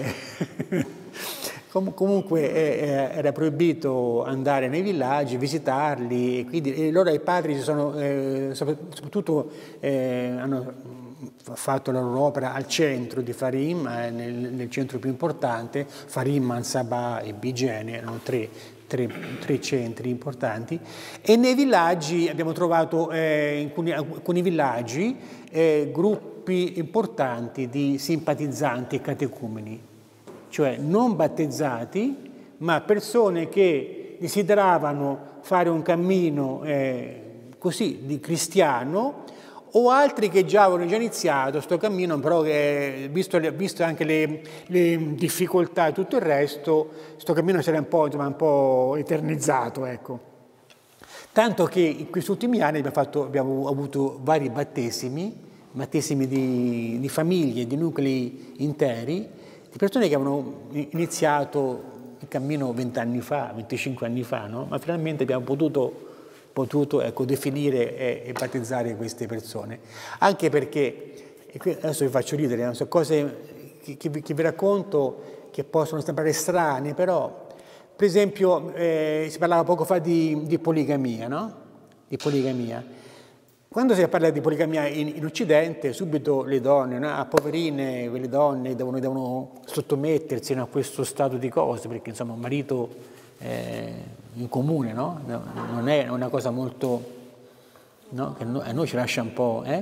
com comunque eh, era proibito andare nei villaggi, visitarli, e quindi e loro i padri si sono, eh, soprattutto eh, hanno fatto la loro opera al centro di Farim, eh, nel, nel centro più importante. Farim, Ansabah e Bijene erano tre, tre, tre centri importanti, e nei villaggi abbiamo trovato eh, in alcuni, alcuni villaggi eh, gruppi importanti di simpatizzanti e catecumeni, cioè non battezzati, ma persone che desideravano fare un cammino eh, così di cristiano, o altri che già avevano già iniziato questo cammino, però che, visto, visto anche le, le difficoltà e tutto il resto, questo cammino si era un po', insomma, un po' eternizzato, ecco. Tanto che in questi ultimi anni abbiamo, fatto, abbiamo avuto vari battesimi, battesimi di, di famiglie, di nuclei interi, di persone che avevano iniziato il cammino vent'anni fa, venticinque anni fa, no? Ma finalmente abbiamo potuto potuto ecco, definire e, e battezzare queste persone. Anche perché, e qui adesso vi faccio ridere, non so, cose che, che, che vi racconto che possono sembrare strane, però, per esempio, eh, si parlava poco fa di, di poligamia, no? Di poligamia. Quando si parla di poligamia in, in Occidente, subito le donne, no? Ah, poverine, quelle donne devono, devono sottomettersi a questo stato di cose, perché insomma un marito eh, in comune, no? Non è una cosa molto, no? Che a noi ci lascia un po'. Eh?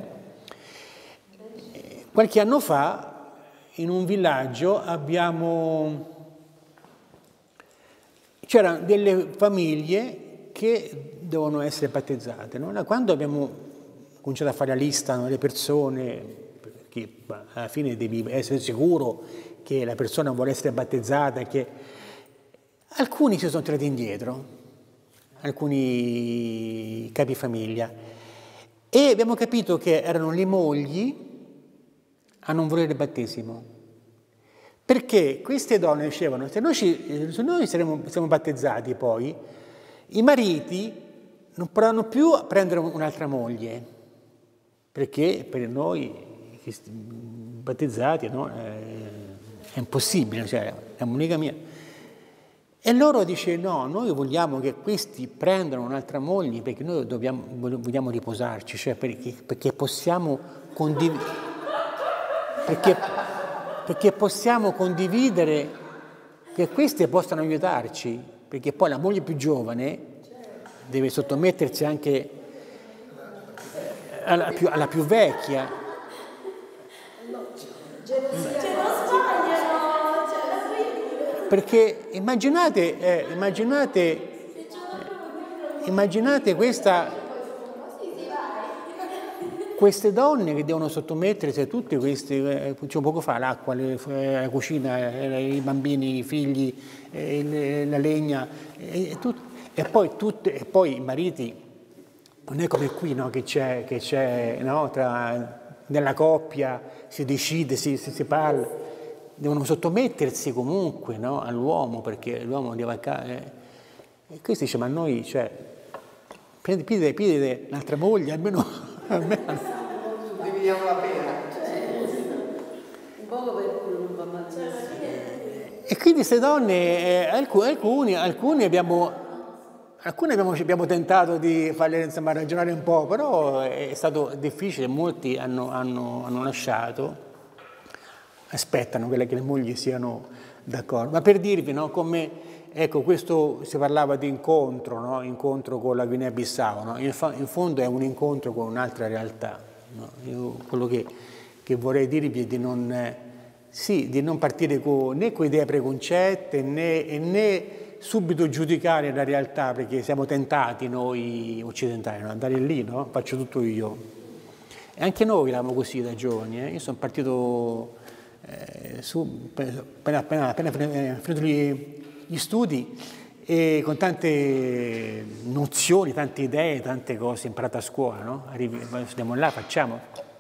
Qualche anno fa, in un villaggio, abbiamo c'erano delle famiglie che devono essere battezzate, no? Quando abbiamo cominciato a fare la lista delle persone, perché alla fine devi essere sicuro che la persona vuole essere battezzata, che alcuni si sono tirati indietro, alcuni capifamiglia, e abbiamo capito che erano le mogli a non volere il battesimo, perché queste donne dicevano: se noi, ci, se noi saremo, siamo battezzati poi, i mariti non potranno più prendere un'altra moglie, perché per noi battezzati no, è impossibile, cioè è monogamia. E loro dice: no, noi vogliamo che questi prendano un'altra moglie perché noi dobbiamo, vogliamo riposarci, cioè perché, perché possiamo condividere, perché, perché possiamo condividere, che queste possano aiutarci, perché poi la moglie più giovane deve sottomettersi anche alla più, alla più vecchia. Perché immaginate, eh, immaginate, eh, immaginate questa, queste donne che devono sottomettersi a tutte queste, eh, c'è un poco fa l'acqua, la cucina, eh, i bambini, i figli, eh, la legna, eh, tutto, e poi tutte, e poi i mariti. Non è come qui, no, che c'è, che c'è no, tra, nella coppia si decide, si, si, si parla, devono sottomettersi comunque no, all'uomo, perché l'uomo deve... Eh. E questo dice: ma noi, cioè, piede, piede un'altra moglie, almeno... almeno. Dividiamo la pena. Un poco per quello non va male. E quindi queste donne, eh, alcuni, alcuni abbiamo... Alcuni abbiamo, abbiamo tentato di farle insomma, ragionare un po', però è stato difficile, molti hanno, hanno, hanno lasciato, aspettano che le, che le mogli siano d'accordo. Ma per dirvi, no, come, ecco, questo si parlava di incontro, no, incontro con la Guinea-Bissau, no? in, in fondo è un incontro con un'altra realtà. No? Io, quello che, che vorrei dirvi è di non, eh, sì, di non partire con, né con idee preconcette né, e né subito giudicare la realtà, perché siamo tentati noi occidentali, no? Andare lì, no? Faccio tutto io. E anche noi eravamo così da giovani, eh? Io sono partito eh, su, appena, appena, appena finito gli, gli studi e con tante nozioni, tante idee, tante cose imparate a scuola, no? Arrivi, andiamo là, facciamo.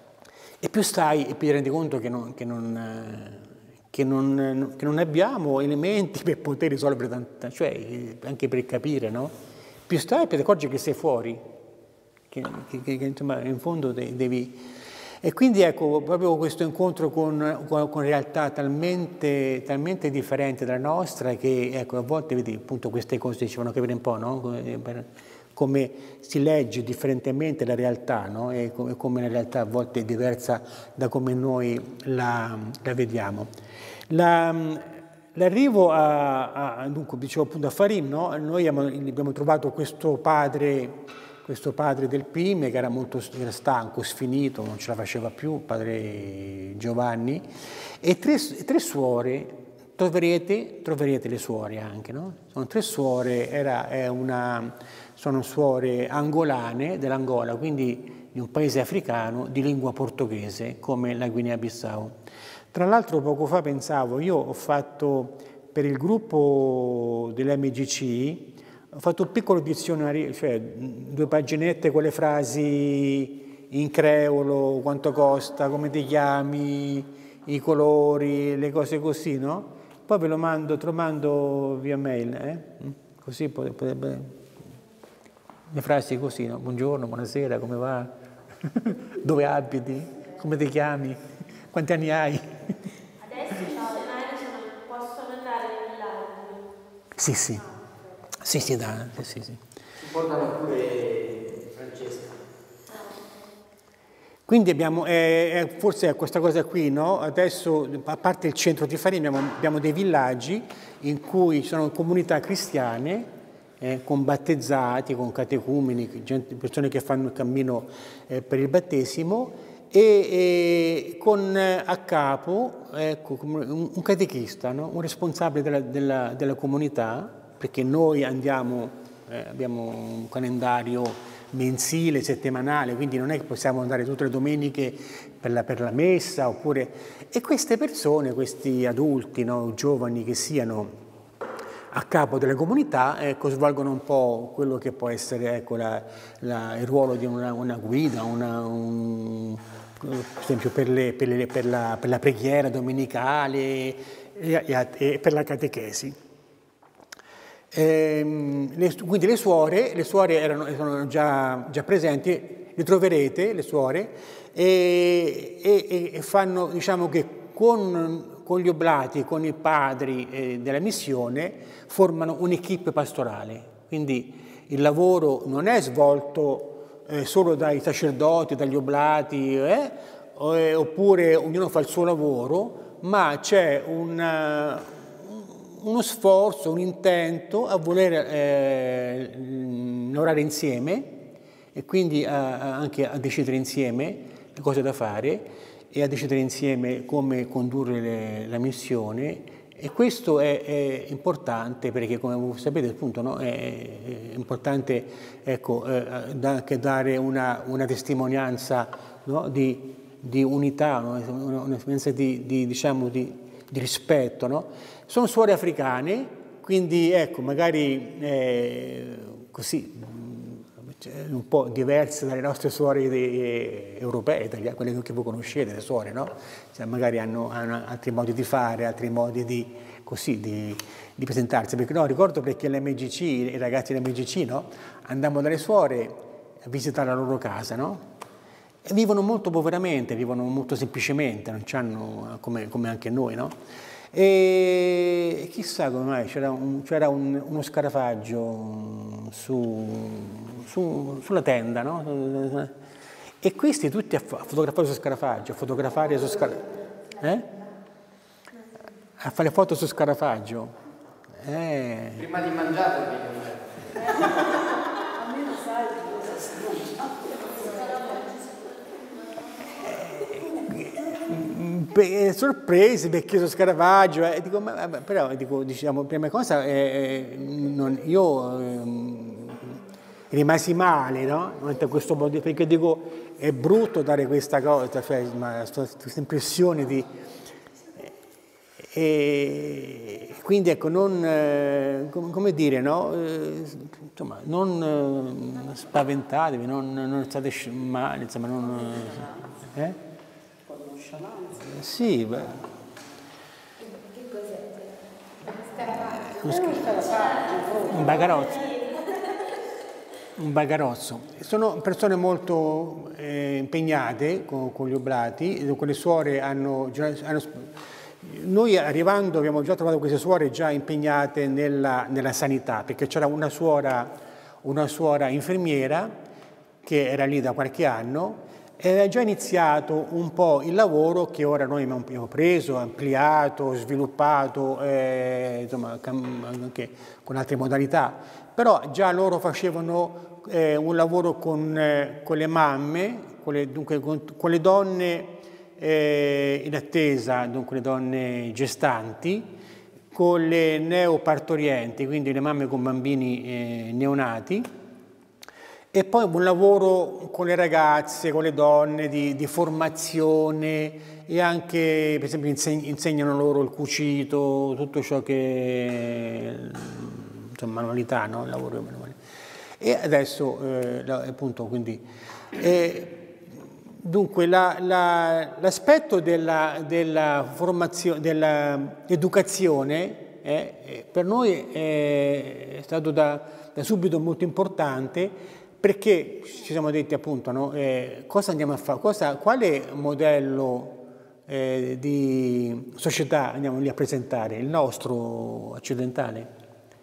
E più stai e più ti rendi conto che non... Che non Che non, che non abbiamo elementi per poter risolvere tanta, cioè anche per capire, no? Più stai, più ti accorgi che sei fuori, che, che, che insomma in fondo devi... E quindi ecco, proprio questo incontro con, con, con realtà talmente, talmente differenti dalla nostra che ecco, a volte vedi appunto queste cose ci fanno capire un po', no? Come, come si legge differentemente la realtà, no? E come, come la realtà a volte è diversa da come noi la, la vediamo. La, l'arrivo a, a, dunque, dicevo appunto a Farin, no? Noi abbiamo, abbiamo trovato questo padre, questo padre del P I M che era molto era stanco, sfinito, non ce la faceva più, padre Giovanni, e tre, tre suore, troverete, troverete le suore anche, no? Sono tre suore, era, è una, sono suore angolane dell'Angola, quindi di un paese africano di lingua portoghese come la Guinea-Bissau. Tra l'altro poco fa pensavo, io ho fatto per il gruppo dell'M G C, ho fatto un piccolo dizionario, cioè due paginette con le frasi in creolo, quanto costa, come ti chiami, i colori, le cose così, no? Poi ve lo mando, te lo mando via mail, eh? Così potrebbe... le frasi così, no? Buongiorno, buonasera, come va? Dove abiti? Come ti chiami? Quanti anni hai? Adesso i centenari possono andare nei villaggio? Sì, sì. Sì, sì, da, sì, sì. Si portano pure Francesca. Quindi abbiamo, eh, forse questa cosa qui, no? Adesso, a parte il centro di Farini, abbiamo, abbiamo dei villaggi in cui sono comunità cristiane, eh, con battezzati, con catecumeni, gente, persone che fanno il cammino eh, per il battesimo, e, e con eh, a capo ecco, un, un catechista, no? Un responsabile della, della, della comunità, perché noi andiamo, eh, abbiamo un calendario mensile, settimanale, quindi non è che possiamo andare tutte le domeniche per la, per la messa, oppure... E queste persone, questi adulti, no, giovani che siano a capo delle comunità, ecco, svolgono un po' quello che può essere ecco, la, la, il ruolo di una, una guida, una, un, per esempio per, le, per, le, per, la, per la preghiera domenicale e, e, e per la catechesi. Ehm, le, quindi le suore, le suore erano, erano già, già presenti, le troverete, le suore, e, e, e fanno, diciamo che con, con gli oblati, con i padri eh, della missione, formano un'equipe pastorale. Quindi il lavoro non è svolto eh, solo dai sacerdoti, dagli oblati, eh, oppure ognuno fa il suo lavoro, ma c'è una... uno sforzo, un intento a voler eh, lavorare insieme e quindi a, a anche a decidere insieme le cose da fare e a decidere insieme come condurre le, la missione, e questo è, è importante perché, come voi sapete, appunto, no, è, è importante ecco, eh, anche dare una, una testimonianza, no, di, di unità, no? Un'esperienza di, di, diciamo, di, di rispetto, no? Sono suore africane, quindi ecco, magari eh, così, un po' diverse dalle nostre suore de, europee, quelle che voi conoscete, le suore, no? Cioè, magari hanno, hanno altri modi di fare, altri modi di, così, di, di presentarsi. Perché no, ricordo perché l'M G C, i ragazzi dell'M G C, no? Andavano dalle suore a visitare la loro casa, no? E vivono molto poveramente, vivono molto semplicemente, non c'hanno come, come anche noi, no? E chissà come mai c'era, un, c'era un, uno scarafaggio su, su, sulla tenda, no? E questi tutti a fotografare su scarafaggio, a fotografare su scarafaggio, eh? A fare foto su scarafaggio. Eh. Prima di mangiare Almeno sai cosa si sorpresi perché sono Scarafaggio, eh, dico, ma, però dico, diciamo, prima cosa eh, non, io eh, rimasi male, no? Questo, perché dico è brutto dare questa cosa, cioè, questa impressione di e quindi ecco, non eh, come dire, no? Eh, insomma, non eh, spaventatevi, non, non state male, insomma, non eh? Sì, beh. Che cos'è? Un bagarozzo. Un bagarozzo. Sono persone molto eh, impegnate con, con gli oblati, con le suore hanno, hanno... Noi arrivando abbiamo già trovato queste suore già impegnate nella, nella sanità, perché c'era una suora, una suora infermiera che era lì da qualche anno, e aveva già iniziato un po' il lavoro che ora noi abbiamo preso, ampliato, sviluppato, eh, insomma, anche con altre modalità, però già loro facevano eh, un lavoro con, eh, con le mamme, con le, dunque, con, con le donne eh, in attesa, dunque le donne gestanti, con le neopartorienti, quindi le mamme con bambini eh, neonati, e poi un lavoro con le ragazze, con le donne, di, di formazione, e anche, per esempio, inseg- insegnano loro il cucito, tutto ciò che insomma, manualità, no? Il lavoro manuale. E adesso, eh, appunto, quindi... Eh, dunque, la, la, l'aspetto della, della formazione, dell'educazione eh, per noi è, è stato da, da subito molto importante, perché ci siamo detti appunto, no? eh, cosa andiamo a fare, cosa, quale modello eh, di società andiamo lì a presentare, il nostro occidentale?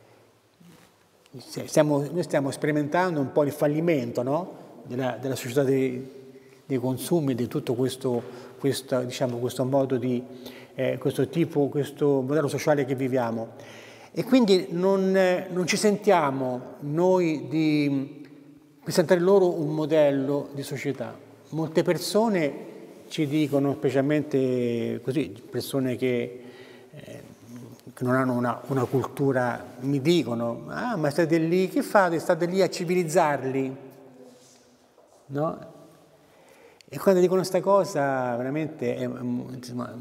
Stiamo, noi stiamo sperimentando un po' il fallimento, no? della, della società dei, dei consumi, di tutto questo, questo, diciamo, questo modo di, eh, questo tipo, questo modello sociale che viviamo. E quindi non, eh, non ci sentiamo noi di presentare loro un modello di società. Molte persone ci dicono, specialmente così, persone che, eh, che non hanno una, una cultura, mi dicono, ah ma state lì, che fate? State lì a civilizzarli, no? E quando dicono questa cosa, veramente, è, insomma,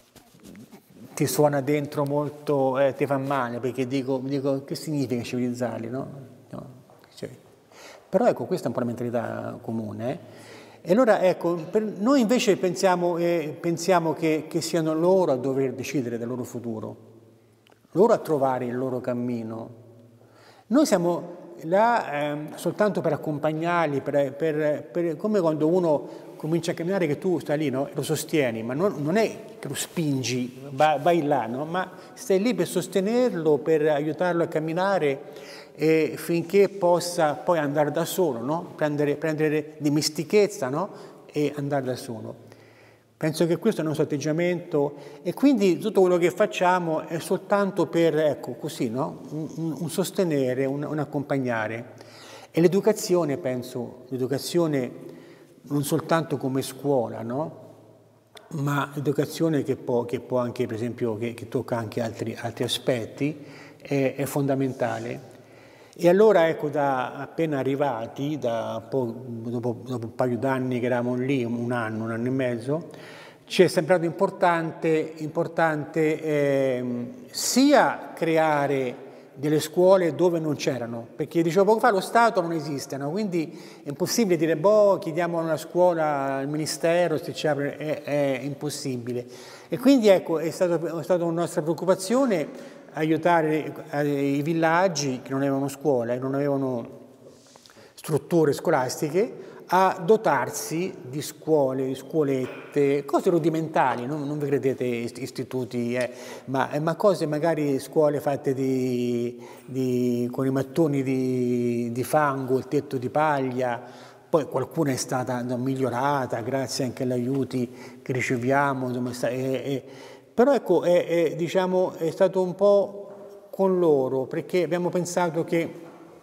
ti suona dentro molto, eh, ti fa male, perché dico, dico che significa civilizzarli, no? no? Cioè, però ecco, questa è un po' la mentalità comune. Eh? E allora ecco, per, noi invece pensiamo, eh, pensiamo che, che siano loro a dover decidere del loro futuro, loro a trovare il loro cammino. Noi siamo là eh, soltanto per accompagnarli, per, per, per, come quando uno comincia a camminare che tu stai lì, no? Lo sostieni, ma non, non è che lo spingi, vai, vai là, no? Ma stai lì per sostenerlo, per aiutarlo a camminare e finché possa poi andare da solo, no? Prendere, prendere dimestichezza, no? E andare da solo. Penso che questo è il nostro atteggiamento e quindi tutto quello che facciamo è soltanto per, ecco, così, no? Un, un sostenere, un, un accompagnare. E l'educazione, penso, l'educazione non soltanto come scuola, no? Ma l'educazione che può, che può anche, per esempio, che, che tocca anche altri, altri aspetti, è, è fondamentale. E allora, ecco, da appena arrivati, da po', dopo, dopo un paio d'anni che eravamo lì, un anno, un anno e mezzo, ci è sembrato importante, importante eh, sia creare delle scuole dove non c'erano, perché dicevo poco fa lo Stato non esiste, no? Quindi è impossibile dire, boh, chiediamo una scuola al Ministero, se ci apre, è, è impossibile. E quindi ecco, è stata è stata una nostra preoccupazione aiutare i villaggi che non avevano scuola e non avevano strutture scolastiche a dotarsi di scuole, di scuolette, cose rudimentali, non, non vi credete istituti, eh, ma, ma cose magari scuole fatte di, di, con i mattoni di, di fango, il tetto di paglia, poi qualcuna è stata no, migliorata grazie anche agli aiuti che riceviamo, insomma, sta, è, è, però ecco, è, è, diciamo, è stato un po' con loro, perché abbiamo pensato che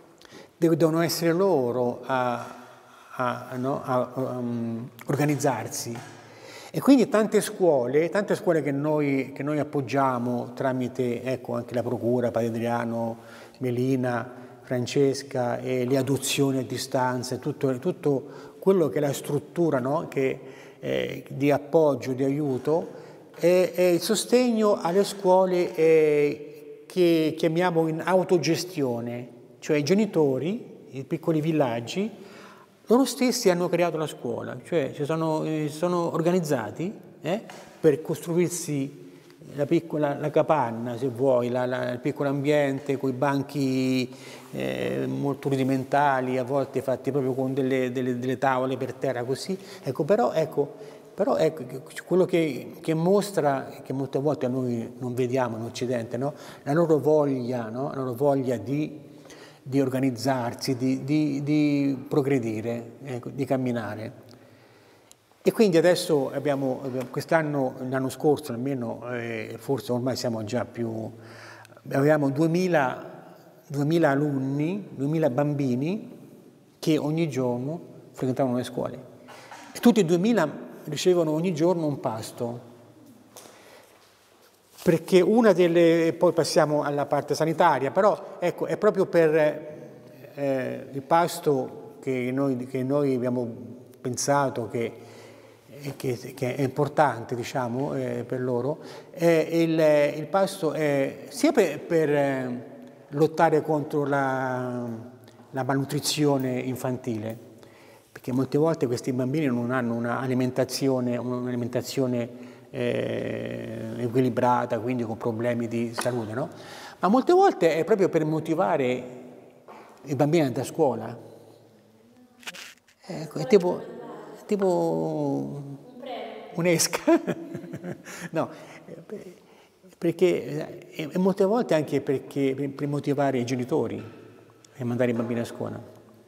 devono essere loro a A, no, a um, organizzarsi. E quindi tante scuole, tante scuole che noi, che noi appoggiamo tramite, ecco, anche la Procura, Padre Adriano, Melina, Francesca, e le adozioni a distanza, tutto, tutto quello che è la struttura, no, che, eh, di appoggio, di aiuto, è, è il sostegno alle scuole eh, che chiamiamo in autogestione, cioè i genitori, i piccoli villaggi, loro stessi hanno creato la scuola, cioè si sono, eh, sono organizzati eh, per costruirsi la piccola la capanna, se vuoi, la, la, il piccolo ambiente, con i banchi eh, molto rudimentali, a volte fatti proprio con delle, delle, delle tavole per terra così. Ecco, però, ecco, però ecco, quello che, che mostra, che molte volte noi non vediamo in Occidente, no? La loro voglia, no? La loro voglia di di organizzarsi, di, di, di progredire, eh, di camminare. E quindi adesso abbiamo, quest'anno, l'anno scorso almeno, eh, forse ormai siamo già più, avevamo duemila, duemila alunni, duemila bambini che ogni giorno frequentavano le scuole. E tutti e duemila ricevono ogni giorno un pasto. Perché una delle, poi passiamo alla parte sanitaria, però ecco, è proprio per eh, il pasto che noi, che noi abbiamo pensato che, che, che è importante, diciamo, eh, per loro, eh, il, il pasto è sia per, per eh, lottare contro la, la malnutrizione infantile, perché molte volte questi bambini non hanno un'alimentazione, un'alimentazione Eh, equilibrata, quindi con problemi di salute, no? Ma molte volte è proprio per motivare i bambini ad andare a scuola, Ecco, è tipo, tipo un'esca. No, perché e molte volte anche perché, per motivare i genitori e mandare i bambini a scuola.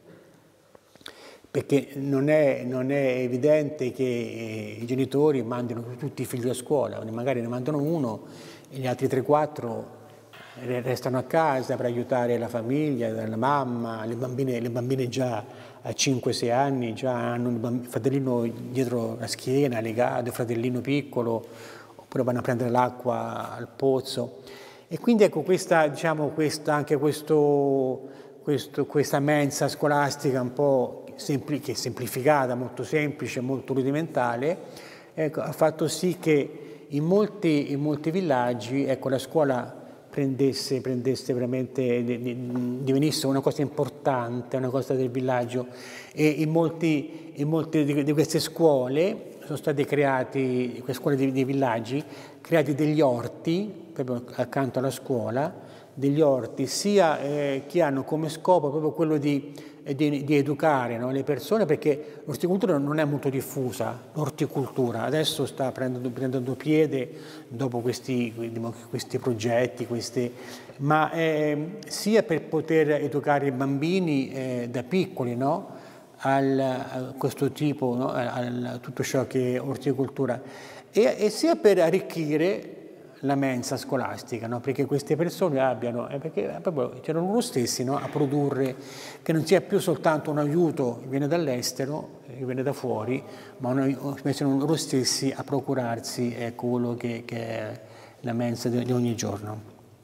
Perché non è, non è evidente che i genitori mandino tutti i figli a scuola, magari ne mandano uno e gli altri tre quattro restano a casa per aiutare la famiglia, la mamma, le bambine, le bambine già a cinque sei anni già hanno il fratellino dietro la schiena, legato, il fratellino piccolo, oppure vanno a prendere l'acqua al pozzo. E quindi ecco questa, diciamo, questa, anche questo, questo, questa mensa scolastica un po' sempli, che è semplificata, molto semplice, molto rudimentale, ecco, ha fatto sì che in molti, in molti villaggi ecco, la scuola prendesse, prendesse veramente, divenisse una cosa importante, una cosa del villaggio, e in, molti, in molte di, di queste scuole sono state create, queste scuole dei, dei villaggi, creati degli orti, proprio accanto alla scuola, degli orti, sia eh, che hanno come scopo proprio quello di, di, di educare, no, le persone, perché l'orticoltura non è molto diffusa, l'orticoltura adesso sta prendendo, prendendo piede dopo questi, questi progetti, queste, ma eh, sia per poter educare i bambini eh, da piccoli, no, al, a questo tipo, no, a, a tutto ciò che è orticoltura, e, e sia per arricchire la mensa scolastica, no? Perché queste persone abbiano, eh, perché proprio c'erano loro stessi, no? A produrre, che non sia più soltanto un aiuto che viene dall'estero, che viene da fuori, ma un, siano loro stessi a procurarsi ecco, quello che, che è la mensa di, di ogni giorno.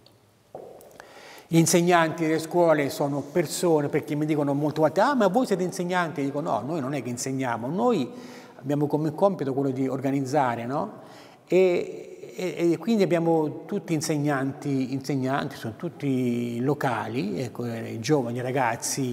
Gli insegnanti delle scuole sono persone, perché mi dicono molte volte, ah ma voi siete insegnanti? E dico no, noi non è che insegniamo, noi abbiamo come compito quello di organizzare, no? E, E, e quindi abbiamo tutti insegnanti, insegnanti, sono tutti locali, ecco, giovani ragazzi,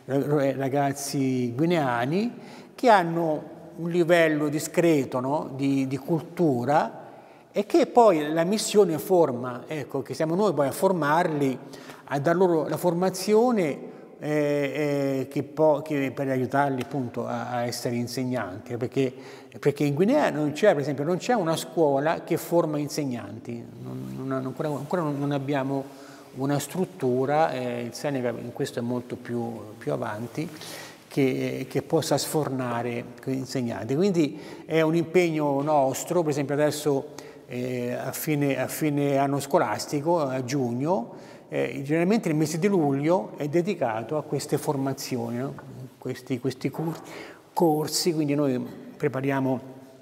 ragazzi guineani che hanno un livello discreto, no, di, di cultura, e che poi la missione forma, ecco, che siamo noi poi a formarli, a dar loro la formazione eh, eh, che, po- che per aiutarli appunto a, a essere insegnanti, perché, perché in Guinea non c'è, per esempio, non c'è una scuola che forma insegnanti, non, non, ancora, ancora non abbiamo una struttura, eh, il Senegal in questo è molto più, più avanti, che, che possa sfornare insegnanti. Quindi è un impegno nostro, per esempio adesso eh, a, fine, a fine anno scolastico, a giugno, Eh, generalmente il mese di luglio è dedicato a queste formazioni, no? questi, questi cor- corsi, quindi noi prepariamo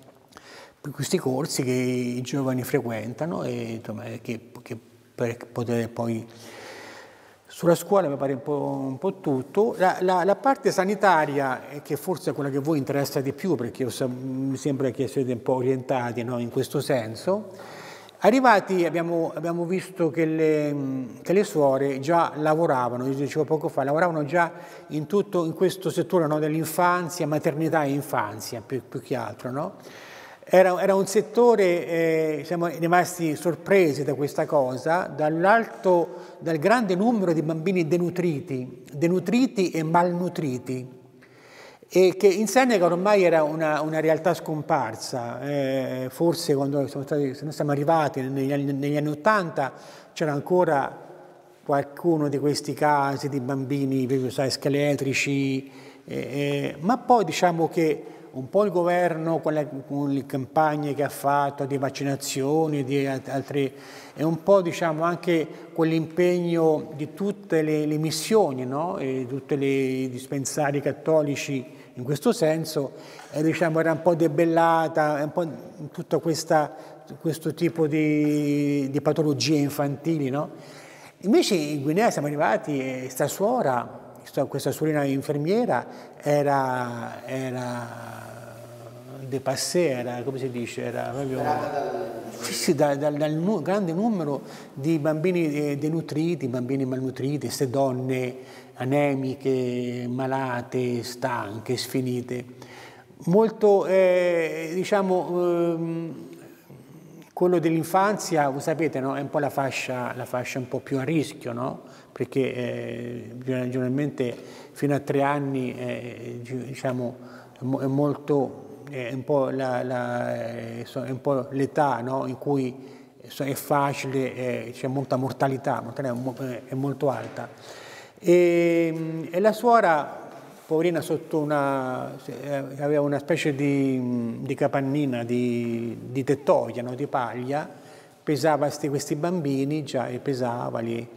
questi corsi che i giovani frequentano e insomma, che, che per poter poi sulla scuola mi pare un po', un po' tutto. La, la, la parte sanitaria, che forse è quella che a voi interessa di più, perché io, mi sembra che siete un po' orientati, no? In questo senso. Arrivati abbiamo, abbiamo visto che le, che le suore già lavoravano, io dicevo poco fa, lavoravano già in tutto in questo settore, no, dell'infanzia, maternità e infanzia, più, più che altro. No? Era, era un settore, eh, siamo rimasti sorpresi da questa cosa, dall'alto, dal grande numero di bambini denutriti, denutriti e malnutriti, e che in Senegal ormai era una, una realtà scomparsa, eh, forse quando siamo, stati, siamo arrivati negli anni, negli anni ottanta c'era ancora qualcuno di questi casi di bambini proprio, sai, scheletrici, eh, eh, ma poi diciamo che un po' il governo con le, con le campagne che ha fatto di vaccinazioni, di altre, e un po' diciamo anche quell'impegno di tutte le, le missioni, no? E tutti i dispensari cattolici in questo senso, eh, diciamo, era un po' debellata, un po' tutto questa, questo tipo di, di patologie infantili, no? Invece in Guinea siamo arrivati e sta suora, questa suorina infermiera, era, era de passé, era, come si dice, era proprio sì, sì, dal, dal, dal grande numero di bambini denutriti, bambini malnutriti, queste donne anemiche, malate, stanche, sfinite. Molto, eh, diciamo, eh, Quello dell'infanzia, voi sapete, no? È un po' la fascia, la fascia un po' più a rischio, no? Perché eh, generalmente fino a tre anni eh, diciamo, è molto, è un po' la, la, è un po' l'età, no? In cui è facile, eh, c'è molta mortalità, mortalità è molto alta. E, e la suora, poverina, sotto una, aveva una specie di, di capannina di, di tettoia, no? Di paglia, pesava sti, questi bambini, già e pesava lì.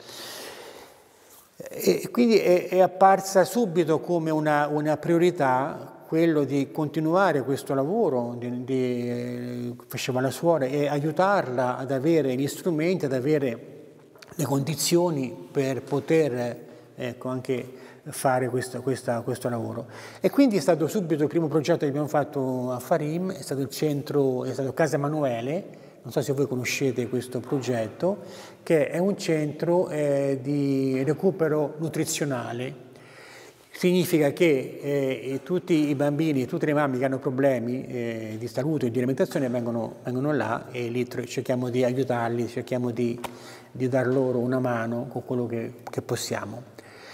E quindi è, è apparsa subito come una, una priorità quello di continuare questo lavoro di, di, eh, faceva la suora e aiutarla ad avere gli strumenti, ad avere le condizioni per poter ecco, anche fare questo, questa, questo lavoro. E quindi è stato subito il primo progetto che abbiamo fatto a Farim, è stato il centro, è stato Casa Emanuele, non so se voi conoscete questo progetto, che è un centro eh, di recupero nutrizionale. Significa che eh, tutti i bambini, tutte le mamme che hanno problemi eh, di salute e di alimentazione vengono, vengono là e lì cerchiamo di aiutarli, cerchiamo di, di dar loro una mano con quello che, che possiamo.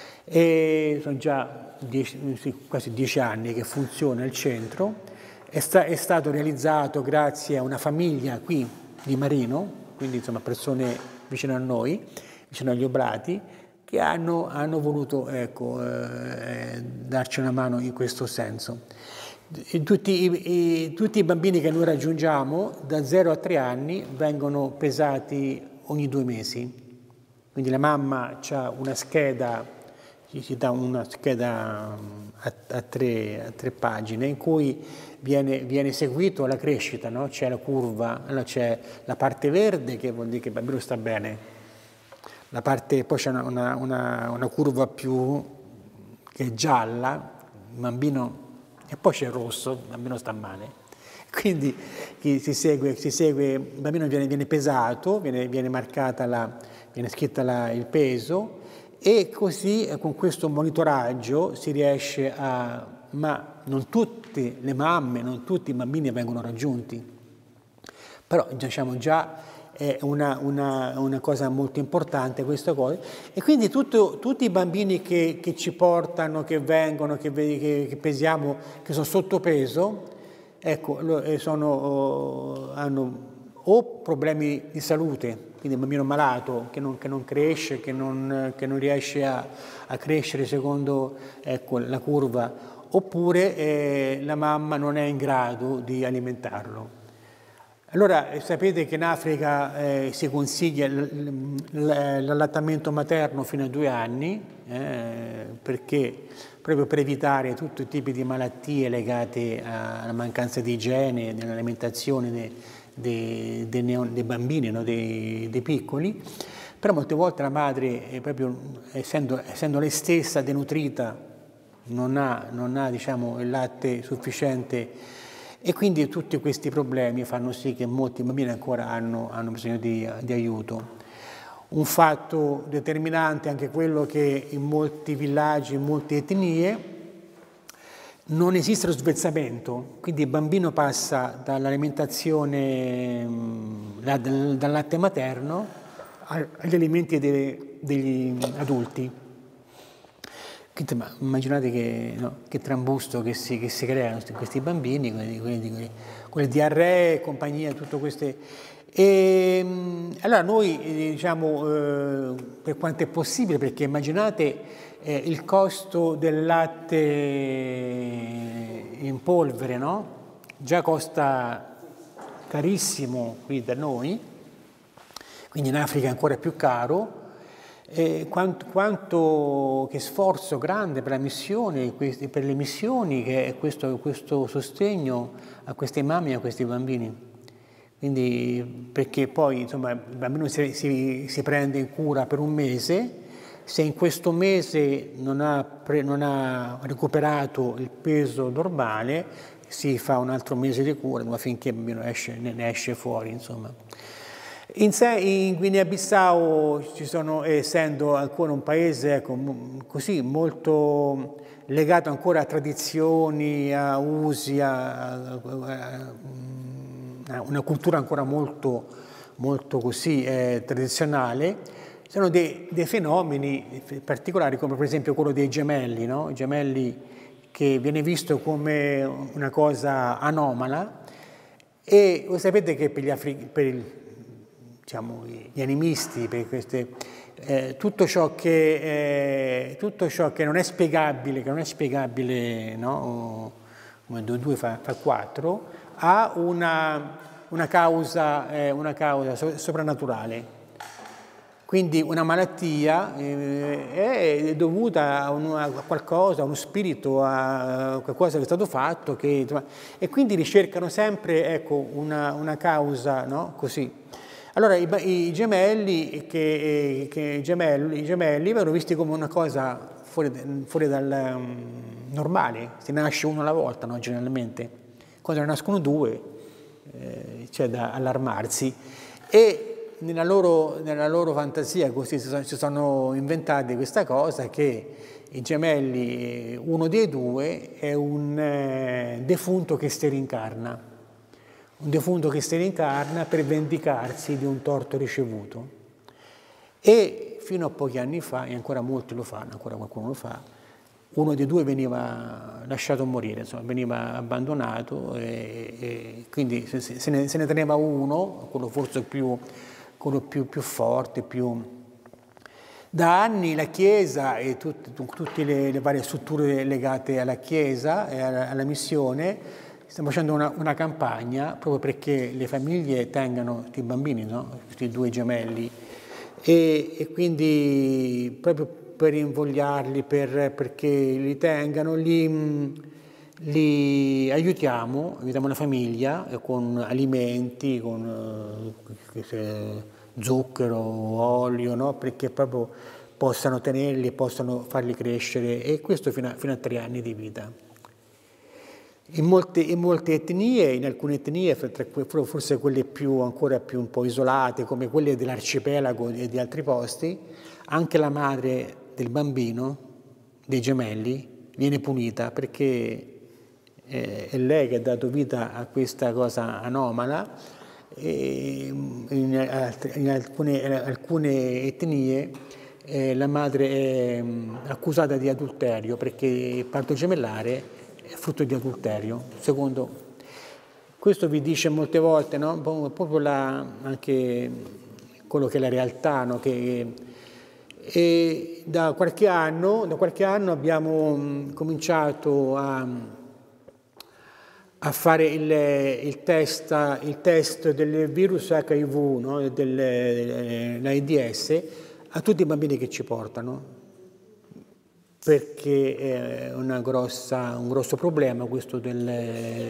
E sono già dieci, quasi dieci anni che funziona il centro, è, sta, è stato realizzato grazie a una famiglia qui di Marino, quindi insomma persone vicino a noi, vicino agli Oblati, che hanno, hanno voluto ecco, eh, darci una mano in questo senso. Tutti i, i, tutti i bambini che noi raggiungiamo da zero a tre anni vengono pesati ogni due mesi, quindi la mamma ha una scheda, ci dà una scheda a, a, tre, a tre pagine in cui viene, viene seguito la crescita, no? C'è la curva, allora c'è la parte verde che vuol dire che il bambino sta bene, la parte, poi c'è una, una, una curva più che è gialla, il bambino, e poi c'è il rosso, il bambino sta male. Quindi si segue, si segue, il bambino viene, viene pesato, viene, viene marcata la, viene scritta la, il peso e così con questo monitoraggio si riesce a, ma non tutte le mamme, non tutti i bambini vengono raggiunti, però diciamo già è una, una, una cosa molto importante questa cosa, e quindi tutto, tutti i bambini che, che ci portano, che vengono, che, che, che pesiamo, che sono sottopeso, ecco, sono, hanno o problemi di salute, quindi un bambino malato che non, che non cresce, che non, che non riesce a, a crescere secondo ecco, la curva, oppure eh, la mamma non è in grado di alimentarlo. Allora sapete che in Africa eh, si consiglia l'allattamento materno fino a due anni, eh, perché proprio per evitare tutti i tipi di malattie legate alla mancanza di igiene nell'alimentazione dei, dei, dei, neo, dei bambini, no? dei, dei piccoli, però molte volte la madre, è proprio, essendo, essendo lei stessa denutrita, non ha, non ha diciamo, il latte sufficiente. E quindi tutti questi problemi fanno sì che molti bambini ancora hanno, hanno bisogno di, di aiuto. Un fatto determinante è anche quello che in molti villaggi, in molte etnie, non esiste lo svezzamento, quindi il bambino passa dall'alimentazione, dal, dal latte materno agli alimenti dei, degli adulti. Immaginate che, no, che trambusto che si, che si creano questi bambini, quelli, quelli, quelle diarree e compagnia, tutto queste. E, allora noi diciamo eh, per quanto è possibile, perché immaginate eh, il costo del latte in polvere, no? Già costa carissimo qui da noi, quindi in Africa è ancora più caro. E quanto, quanto che sforzo grande per la missione, per le missioni che è questo, questo sostegno a queste mamme e a questi bambini. Quindi perché poi insomma il bambino si, si, si prende in cura per un mese, se in questo mese non ha, pre, non ha recuperato il peso normale si fa un altro mese di cura finché il bambino esce, ne esce fuori insomma. In, sé, in Guinea-Bissau ci sono, essendo ancora un paese ecco, così molto legato ancora a tradizioni, a usi, a, a, una, una cultura ancora molto, molto così eh, tradizionale, sono dei, dei fenomeni particolari come per esempio quello dei gemelli, no? I gemelli che viene visto come una cosa anomala e voi sapete che per gli, Afri, per il, diciamo, gli animisti, per queste, eh, tutto, ciò che, eh, tutto ciò che non è spiegabile, che non è spiegabile, no? Come due fa, fa quattro, ha una, una, causa, eh, una causa so, soprannaturale. Quindi una malattia eh, è dovuta a, una, a qualcosa, a uno spirito, a qualcosa che è stato fatto, che, e quindi ricercano sempre ecco, una, una causa, no? Così. Allora i, i, gemelli, che, che, i, gemelli, i gemelli vengono visti come una cosa fuori, fuori dal um, normale, si nasce uno alla volta, no? Generalmente. Quando ne nascono due eh, c'è da allarmarsi. E Nella loro, nella loro fantasia così si sono, si sono inventati questa cosa che i gemelli, uno dei due è un eh, defunto che si rincarna, un defunto che si rincarna per vendicarsi di un torto ricevuto. E fino a pochi anni fa, e ancora molti lo fanno, ancora qualcuno lo fa, uno dei due veniva lasciato morire, insomma, veniva abbandonato e, e quindi se, se, ne, se ne teneva uno, quello forse più quello più, più forte, più... Da anni la Chiesa e tutte, tutte le, le varie strutture legate alla Chiesa e alla, alla missione stanno facendo una, una campagna proprio perché le famiglie tengano questi bambini, no? Questi due gemelli, e, e quindi proprio per invogliarli, per, perché li tengano, li, li aiutiamo, aiutiamo la famiglia con alimenti, con eh, zucchero, olio, no? Perché proprio possano tenerli e possano farli crescere, e questo fino a, fino a tre anni di vita. In molte, in molte etnie, in alcune etnie, forse quelle più, ancora più un po' isolate, come quelle dell'arcipelago e di altri posti, anche la madre del bambino, dei gemelli, viene punita perché è lei che ha dato vita a questa cosa anomala. E in, altre, in alcune, alcune etnie eh, la madre è accusata di adulterio perché il parto gemellare è frutto di adulterio. Secondo questo vi dice molte volte, no? Proprio la, anche quello che è la realtà, no? Che, e da qualche anno, da qualche anno abbiamo mh, cominciato a, a fare il, il, test, il test del virus acca i vu, no? Dell'AIDS a tutti i bambini che ci portano, perché è una grossa, un grosso problema questo del...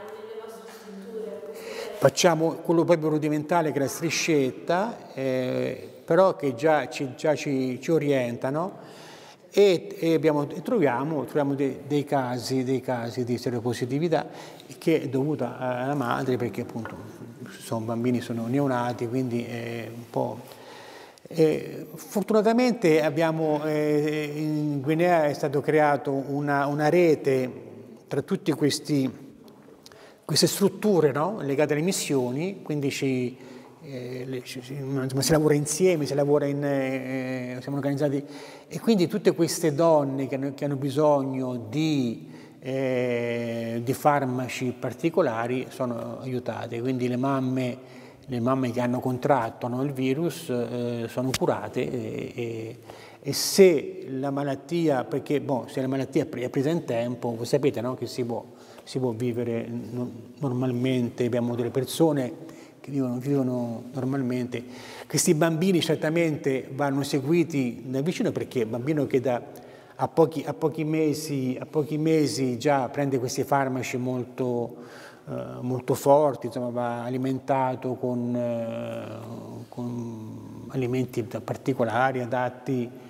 Facciamo quello proprio rudimentale che è la striscetta, eh, però che già ci, già ci, ci orientano, e, e, abbiamo, e troviamo, troviamo dei, dei, casi, dei casi di seropositività che è dovuta alla madre, perché appunto sono bambini, sono neonati, quindi è un po'... Eh, fortunatamente abbiamo, eh, in Guinea è stato creato una, una rete tra tutti questi queste strutture, no? Legate alle missioni, quindi ci, eh, ci, si lavora insieme, si lavora in, eh, siamo organizzati, e quindi tutte queste donne che hanno, che hanno bisogno di, eh, di farmaci particolari sono aiutate, quindi le mamme, le mamme che hanno contratto no, il virus eh, sono curate e, e, e se la malattia, perché boh, se la malattia è presa in tempo, voi sapete no, che si può si può vivere normalmente, abbiamo delle persone che vivono, vivono normalmente. Questi bambini certamente vanno seguiti da vicino, perché il bambino che da, a, pochi, a, pochi mesi, a pochi mesi già prende questi farmaci molto, eh, molto forti, insomma, va alimentato con, eh, con alimenti particolari, adatti,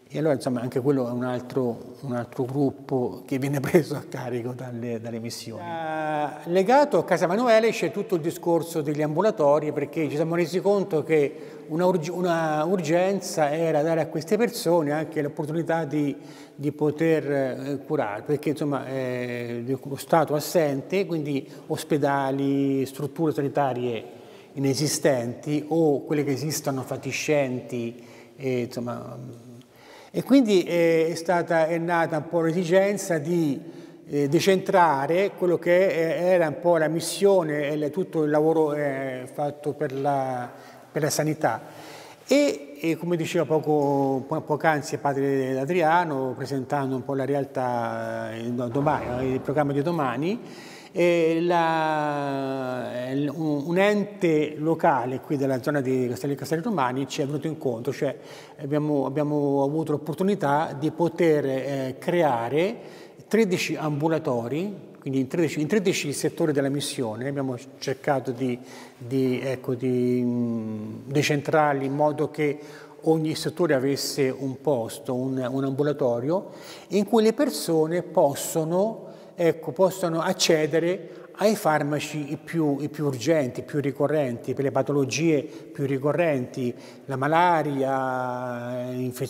E allora insomma anche quello è un altro, un altro gruppo che viene preso a carico dalle, dalle missioni. Uh, legato a Casa Emanuele c'è tutto il discorso degli ambulatori, perché ci siamo resi conto che una, urg una urgenza era dare a queste persone anche l'opportunità di, di poter eh, curare, perché insomma eh, lo Stato assente, quindi ospedali, strutture sanitarie inesistenti o quelle che esistono fatiscenti, e, insomma. E quindi è, stata, è nata un po' l'esigenza di eh, decentrare quello che era un po' la missione e tutto il lavoro eh, fatto per la, per la sanità. E, e come diceva poco, po poc'anzi padre Adriano, presentando un po' la realtà eh, domani, il programma di domani, eh, la, un, un ente locale qui della zona di Castelli, Castelli Romani ci è venuto incontro, cioè abbiamo, abbiamo avuto l'opportunità di poter eh, creare tredici ambulatori, quindi in tredici, in tredici settori della missione abbiamo cercato di, di, ecco, di mh, decentrarli in modo che ogni settore avesse un posto, un, un ambulatorio in cui le persone possono Ecco, possono accedere ai farmaci i più, i più urgenti, i più ricorrenti, per le patologie più ricorrenti, la malaria,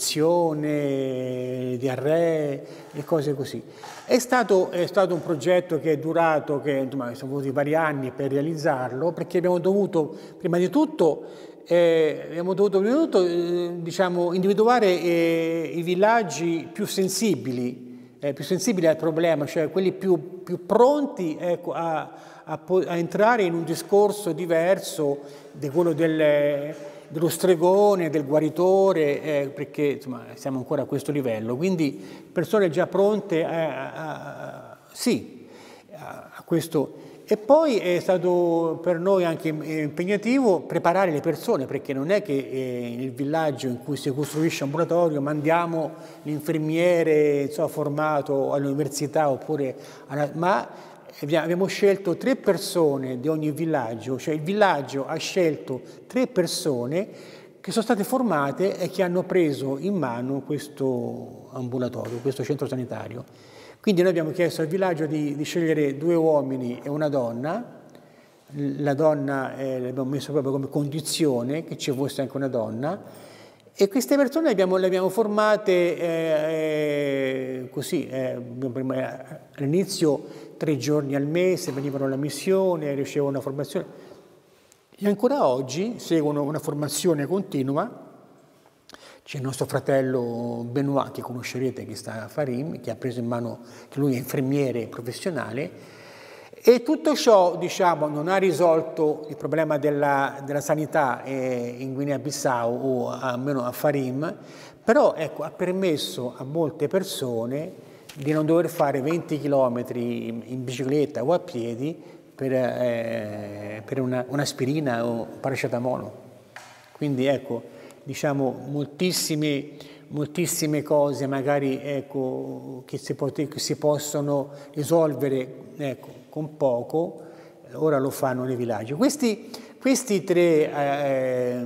infezione, diarrea e cose così. È stato, è stato un progetto che è durato, che insomma, sono voluti vari anni per realizzarlo, perché abbiamo dovuto, prima di tutto, eh, abbiamo dovuto, prima di tutto eh, diciamo, individuare eh, i villaggi più sensibili, Eh, più sensibili al problema, cioè quelli più, più pronti ecco, a, a, a entrare in un discorso diverso di quello del, dello stregone, del guaritore, eh, perché insomma, siamo ancora a questo livello. Quindi persone già pronte a, a, a, sì, a, a questo. E poi è stato per noi anche impegnativo preparare le persone, perché non è che eh, nel villaggio in cui si costruisce un ambulatorio mandiamo l'infermiere insomma, formato all'università, oppure alla, ma abbiamo scelto tre persone di ogni villaggio, cioè il villaggio ha scelto tre persone che sono state formate e che hanno preso in mano questo ambulatorio, questo centro sanitario. Quindi noi abbiamo chiesto al villaggio di, di scegliere due uomini e una donna. La donna eh, l'abbiamo messo proprio come condizione che ci fosse anche una donna, e queste persone le abbiamo, le abbiamo formate eh, eh, così, eh, all'inizio tre giorni al mese venivano alla missione, riuscivano una formazione, e ancora oggi seguono una formazione continua. C'è il nostro fratello Benoit, che conoscerete, che sta a Farim, che ha preso in mano, che lui è infermiere professionale, e tutto ciò, diciamo, non ha risolto il problema della, della sanità eh, in Guinea-Bissau o almeno a Farim, però ecco, ha permesso a molte persone di non dover fare venti chilometri in, in bicicletta o a piedi per, eh, per un'aspirina o un paracetamolo. Quindi ecco, diciamo, moltissime, moltissime cose magari ecco, che, si pot- che si possono risolvere ecco, con poco, ora lo fanno nei villaggi. Questi, questi tre eh,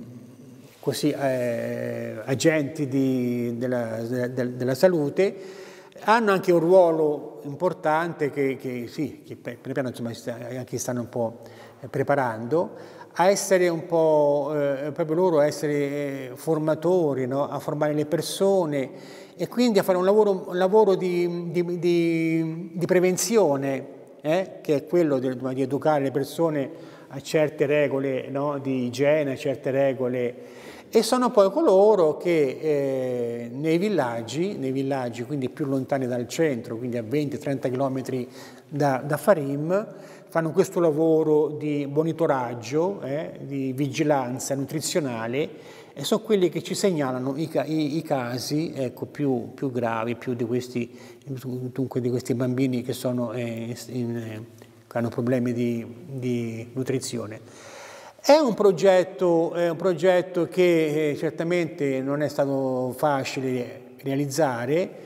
così, eh, agenti di, della, della, della salute hanno anche un ruolo importante che, che sì, che piano piano insomma, anche stanno un po' preparando, a essere un po', eh, proprio loro a essere eh, formatori, no? A formare le persone e quindi a fare un lavoro, un lavoro di, di, di, di prevenzione, eh? Che è quello di, di educare le persone a certe regole no? Di igiene, a certe regole, e sono poi coloro che eh, nei villaggi, nei villaggi quindi più lontani dal centro, quindi a venti trenta chilometri da, da Farim, fanno questo lavoro di monitoraggio, eh, di vigilanza nutrizionale, e sono quelli che ci segnalano i, i, i casi ecco, più, più gravi, più di questi, dunque, di questi bambini che, sono, eh, in, eh, che hanno problemi di, di nutrizione. È un progetto, è un progetto che eh, certamente non è stato facile realizzare.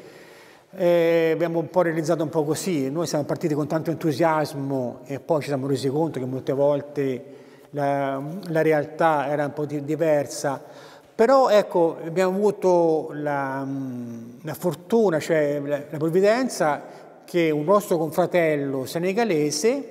Eh, abbiamo un po' realizzato un po' così, noi siamo partiti con tanto entusiasmo e poi ci siamo resi conto che molte volte la, la realtà era un po' diversa, Però ecco, abbiamo avuto la, la fortuna, cioè la, la provvidenza, che un nostro confratello senegalese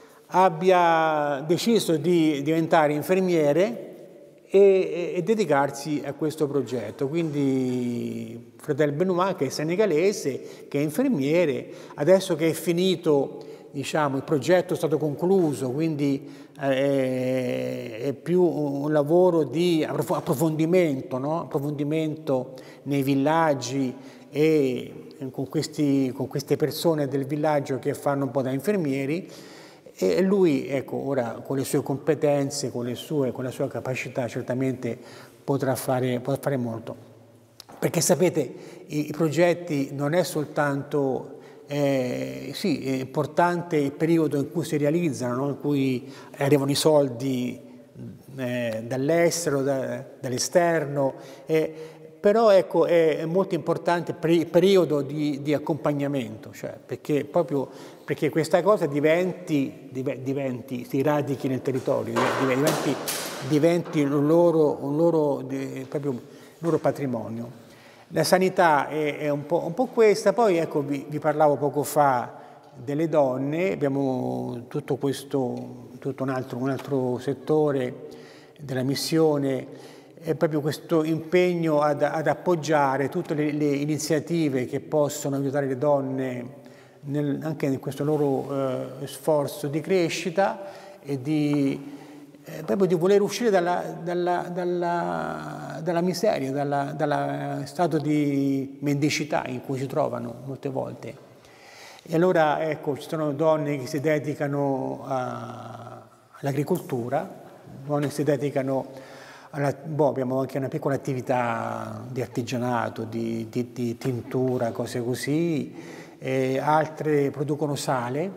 abbia deciso di diventare infermiere e, e dedicarsi a questo progetto. Quindi fratello Benoît, che è senegalese, che è infermiere, adesso che è finito, diciamo, il progetto è stato concluso, quindi eh, è più un lavoro di approfondimento, no? Approfondimento nei villaggi e con, questi, con queste persone del villaggio che fanno un po' da infermieri. E lui, ecco, ora con le sue competenze, con, le sue, con la sua capacità, certamente potrà fare, potrà fare molto. Perché sapete, i, i progetti non è soltanto, eh, sì, è importante il periodo in cui si realizzano, no? In cui arrivano i soldi eh, dall'estero, da, dall'esterno, eh, però ecco, è molto importante il periodo di, di accompagnamento, cioè, perché proprio perché questa cosa diventi, diventi, si radichi nel territorio, diventi, diventi un loro, un loro, proprio un loro patrimonio. La sanità è, è un, po', un po' questa, poi ecco, vi, vi parlavo poco fa delle donne, abbiamo tutto questo, tutto un altro, un altro settore della missione, è proprio questo impegno ad, ad appoggiare tutte le, le iniziative che possono aiutare le donne nel, anche in questo loro eh, sforzo di crescita e di, eh, proprio di voler uscire dalla, dalla, dalla, dalla miseria, dalla, dalla stato di mendicità in cui si trovano molte volte. E allora ecco, ci sono donne che si dedicano all'agricoltura, donne che si dedicano alla, boh, abbiamo anche una piccola attività di artigianato, di, di, di tintura, cose così, e altre producono sale.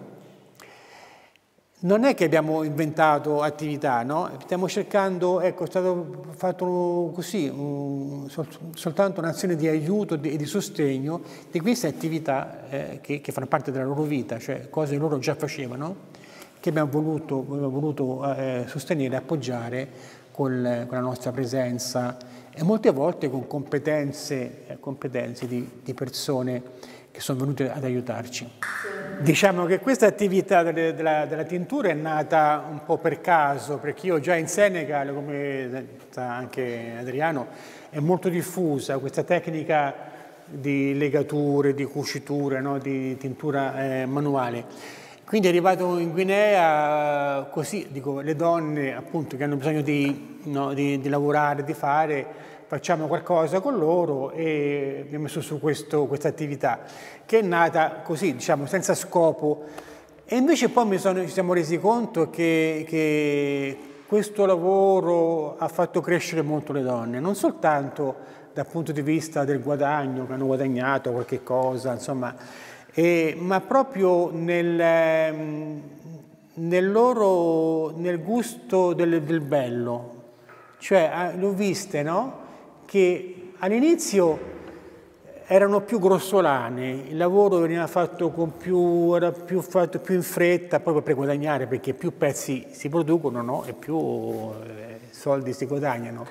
Non è che abbiamo inventato attività, no? Stiamo cercando, ecco, è stato fatto così, un, sol, soltanto un'azione di aiuto e di, di sostegno di queste attività eh, che, che fanno parte della loro vita, cioè cose che loro già facevano, che abbiamo voluto, abbiamo voluto eh, sostenere e appoggiare con, con la nostra presenza e molte volte con competenze, eh, competenze di, di persone che sono venute ad aiutarci. Diciamo che questa attività delle, della, della tintura è nata un po' per caso, perché io già in Senegal, come sa anche Adriano, è molto diffusa questa tecnica di legature, di cuciture, no? Di tintura eh, manuale. Quindi è arrivato in Guinea così, dico, le donne appunto che hanno bisogno di, no, di, di lavorare, di fare, facciamo qualcosa con loro e abbiamo messo su questa attività che è nata così, diciamo, senza scopo. E invece poi mi sono, ci siamo resi conto che, che questo lavoro ha fatto crescere molto le donne, non soltanto dal punto di vista del guadagno, che hanno guadagnato qualche cosa, insomma, eh, ma proprio nel, nel loro, nel gusto del, del bello. Cioè, le ho viste, no? Che all'inizio erano più grossolane, il lavoro veniva fatto con più, era più fatto più in fretta, proprio per guadagnare, perché più pezzi si producono, no? E più eh, soldi si guadagnano.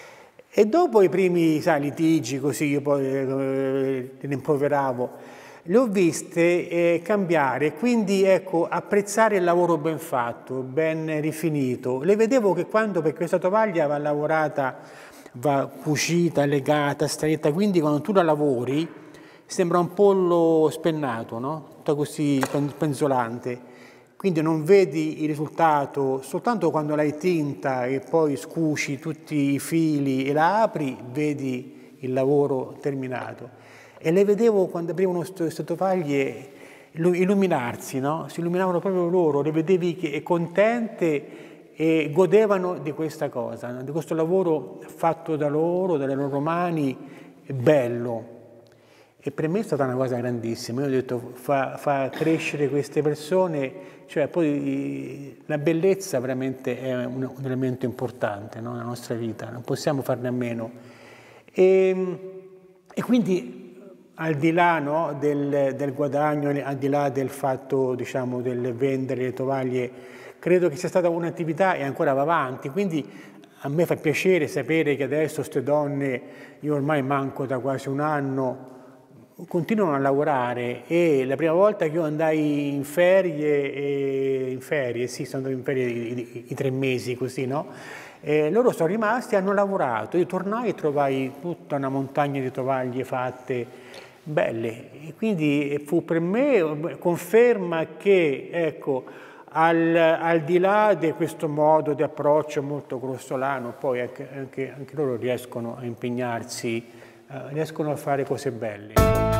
E dopo i primi, sai, litigi, così io poi eh, ne rimproveravo, le ho viste eh, cambiare, quindi ecco, apprezzare il lavoro ben fatto, ben rifinito. Le vedevo che quando, perché questa tovaglia va lavorata, va cucita, legata, stretta, quindi quando tu la lavori sembra un pollo spennato, no? Tutta così penzolante. Quindi non vedi il risultato soltanto quando l'hai tinta e poi scuci tutti i fili e la apri, vedi il lavoro terminato. E le vedevo quando aprivano queste tovaglie illuminarsi, no? Si illuminavano proprio loro, le vedevi che contente e godevano di questa cosa, no? Di questo lavoro fatto da loro, dalle loro mani, bello. E per me è stata una cosa grandissima. Io ho detto, fa, fa crescere queste persone, cioè poi la bellezza veramente è un, un elemento importante, no? Nella nostra vita, non possiamo farne a meno. E, e quindi al di là, no, del, del guadagno, al di là del fatto, diciamo, del vendere le tovaglie, credo che sia stata un'attività e ancora va avanti, quindi a me fa piacere sapere che adesso queste donne, io ormai manco da quasi un anno, continuano a lavorare, e la prima volta che io andai in ferie, e, in ferie, sì, sono andato in ferie i, i, i tre mesi così, no? E loro sono rimasti e hanno lavorato. Io tornai e trovai tutta una montagna di tovaglie fatte belle, e quindi fu per me conferma che, ecco, al, al di là di questo modo di approccio molto grossolano, poi anche, anche, anche loro riescono a impegnarsi, uh, riescono a fare cose belle.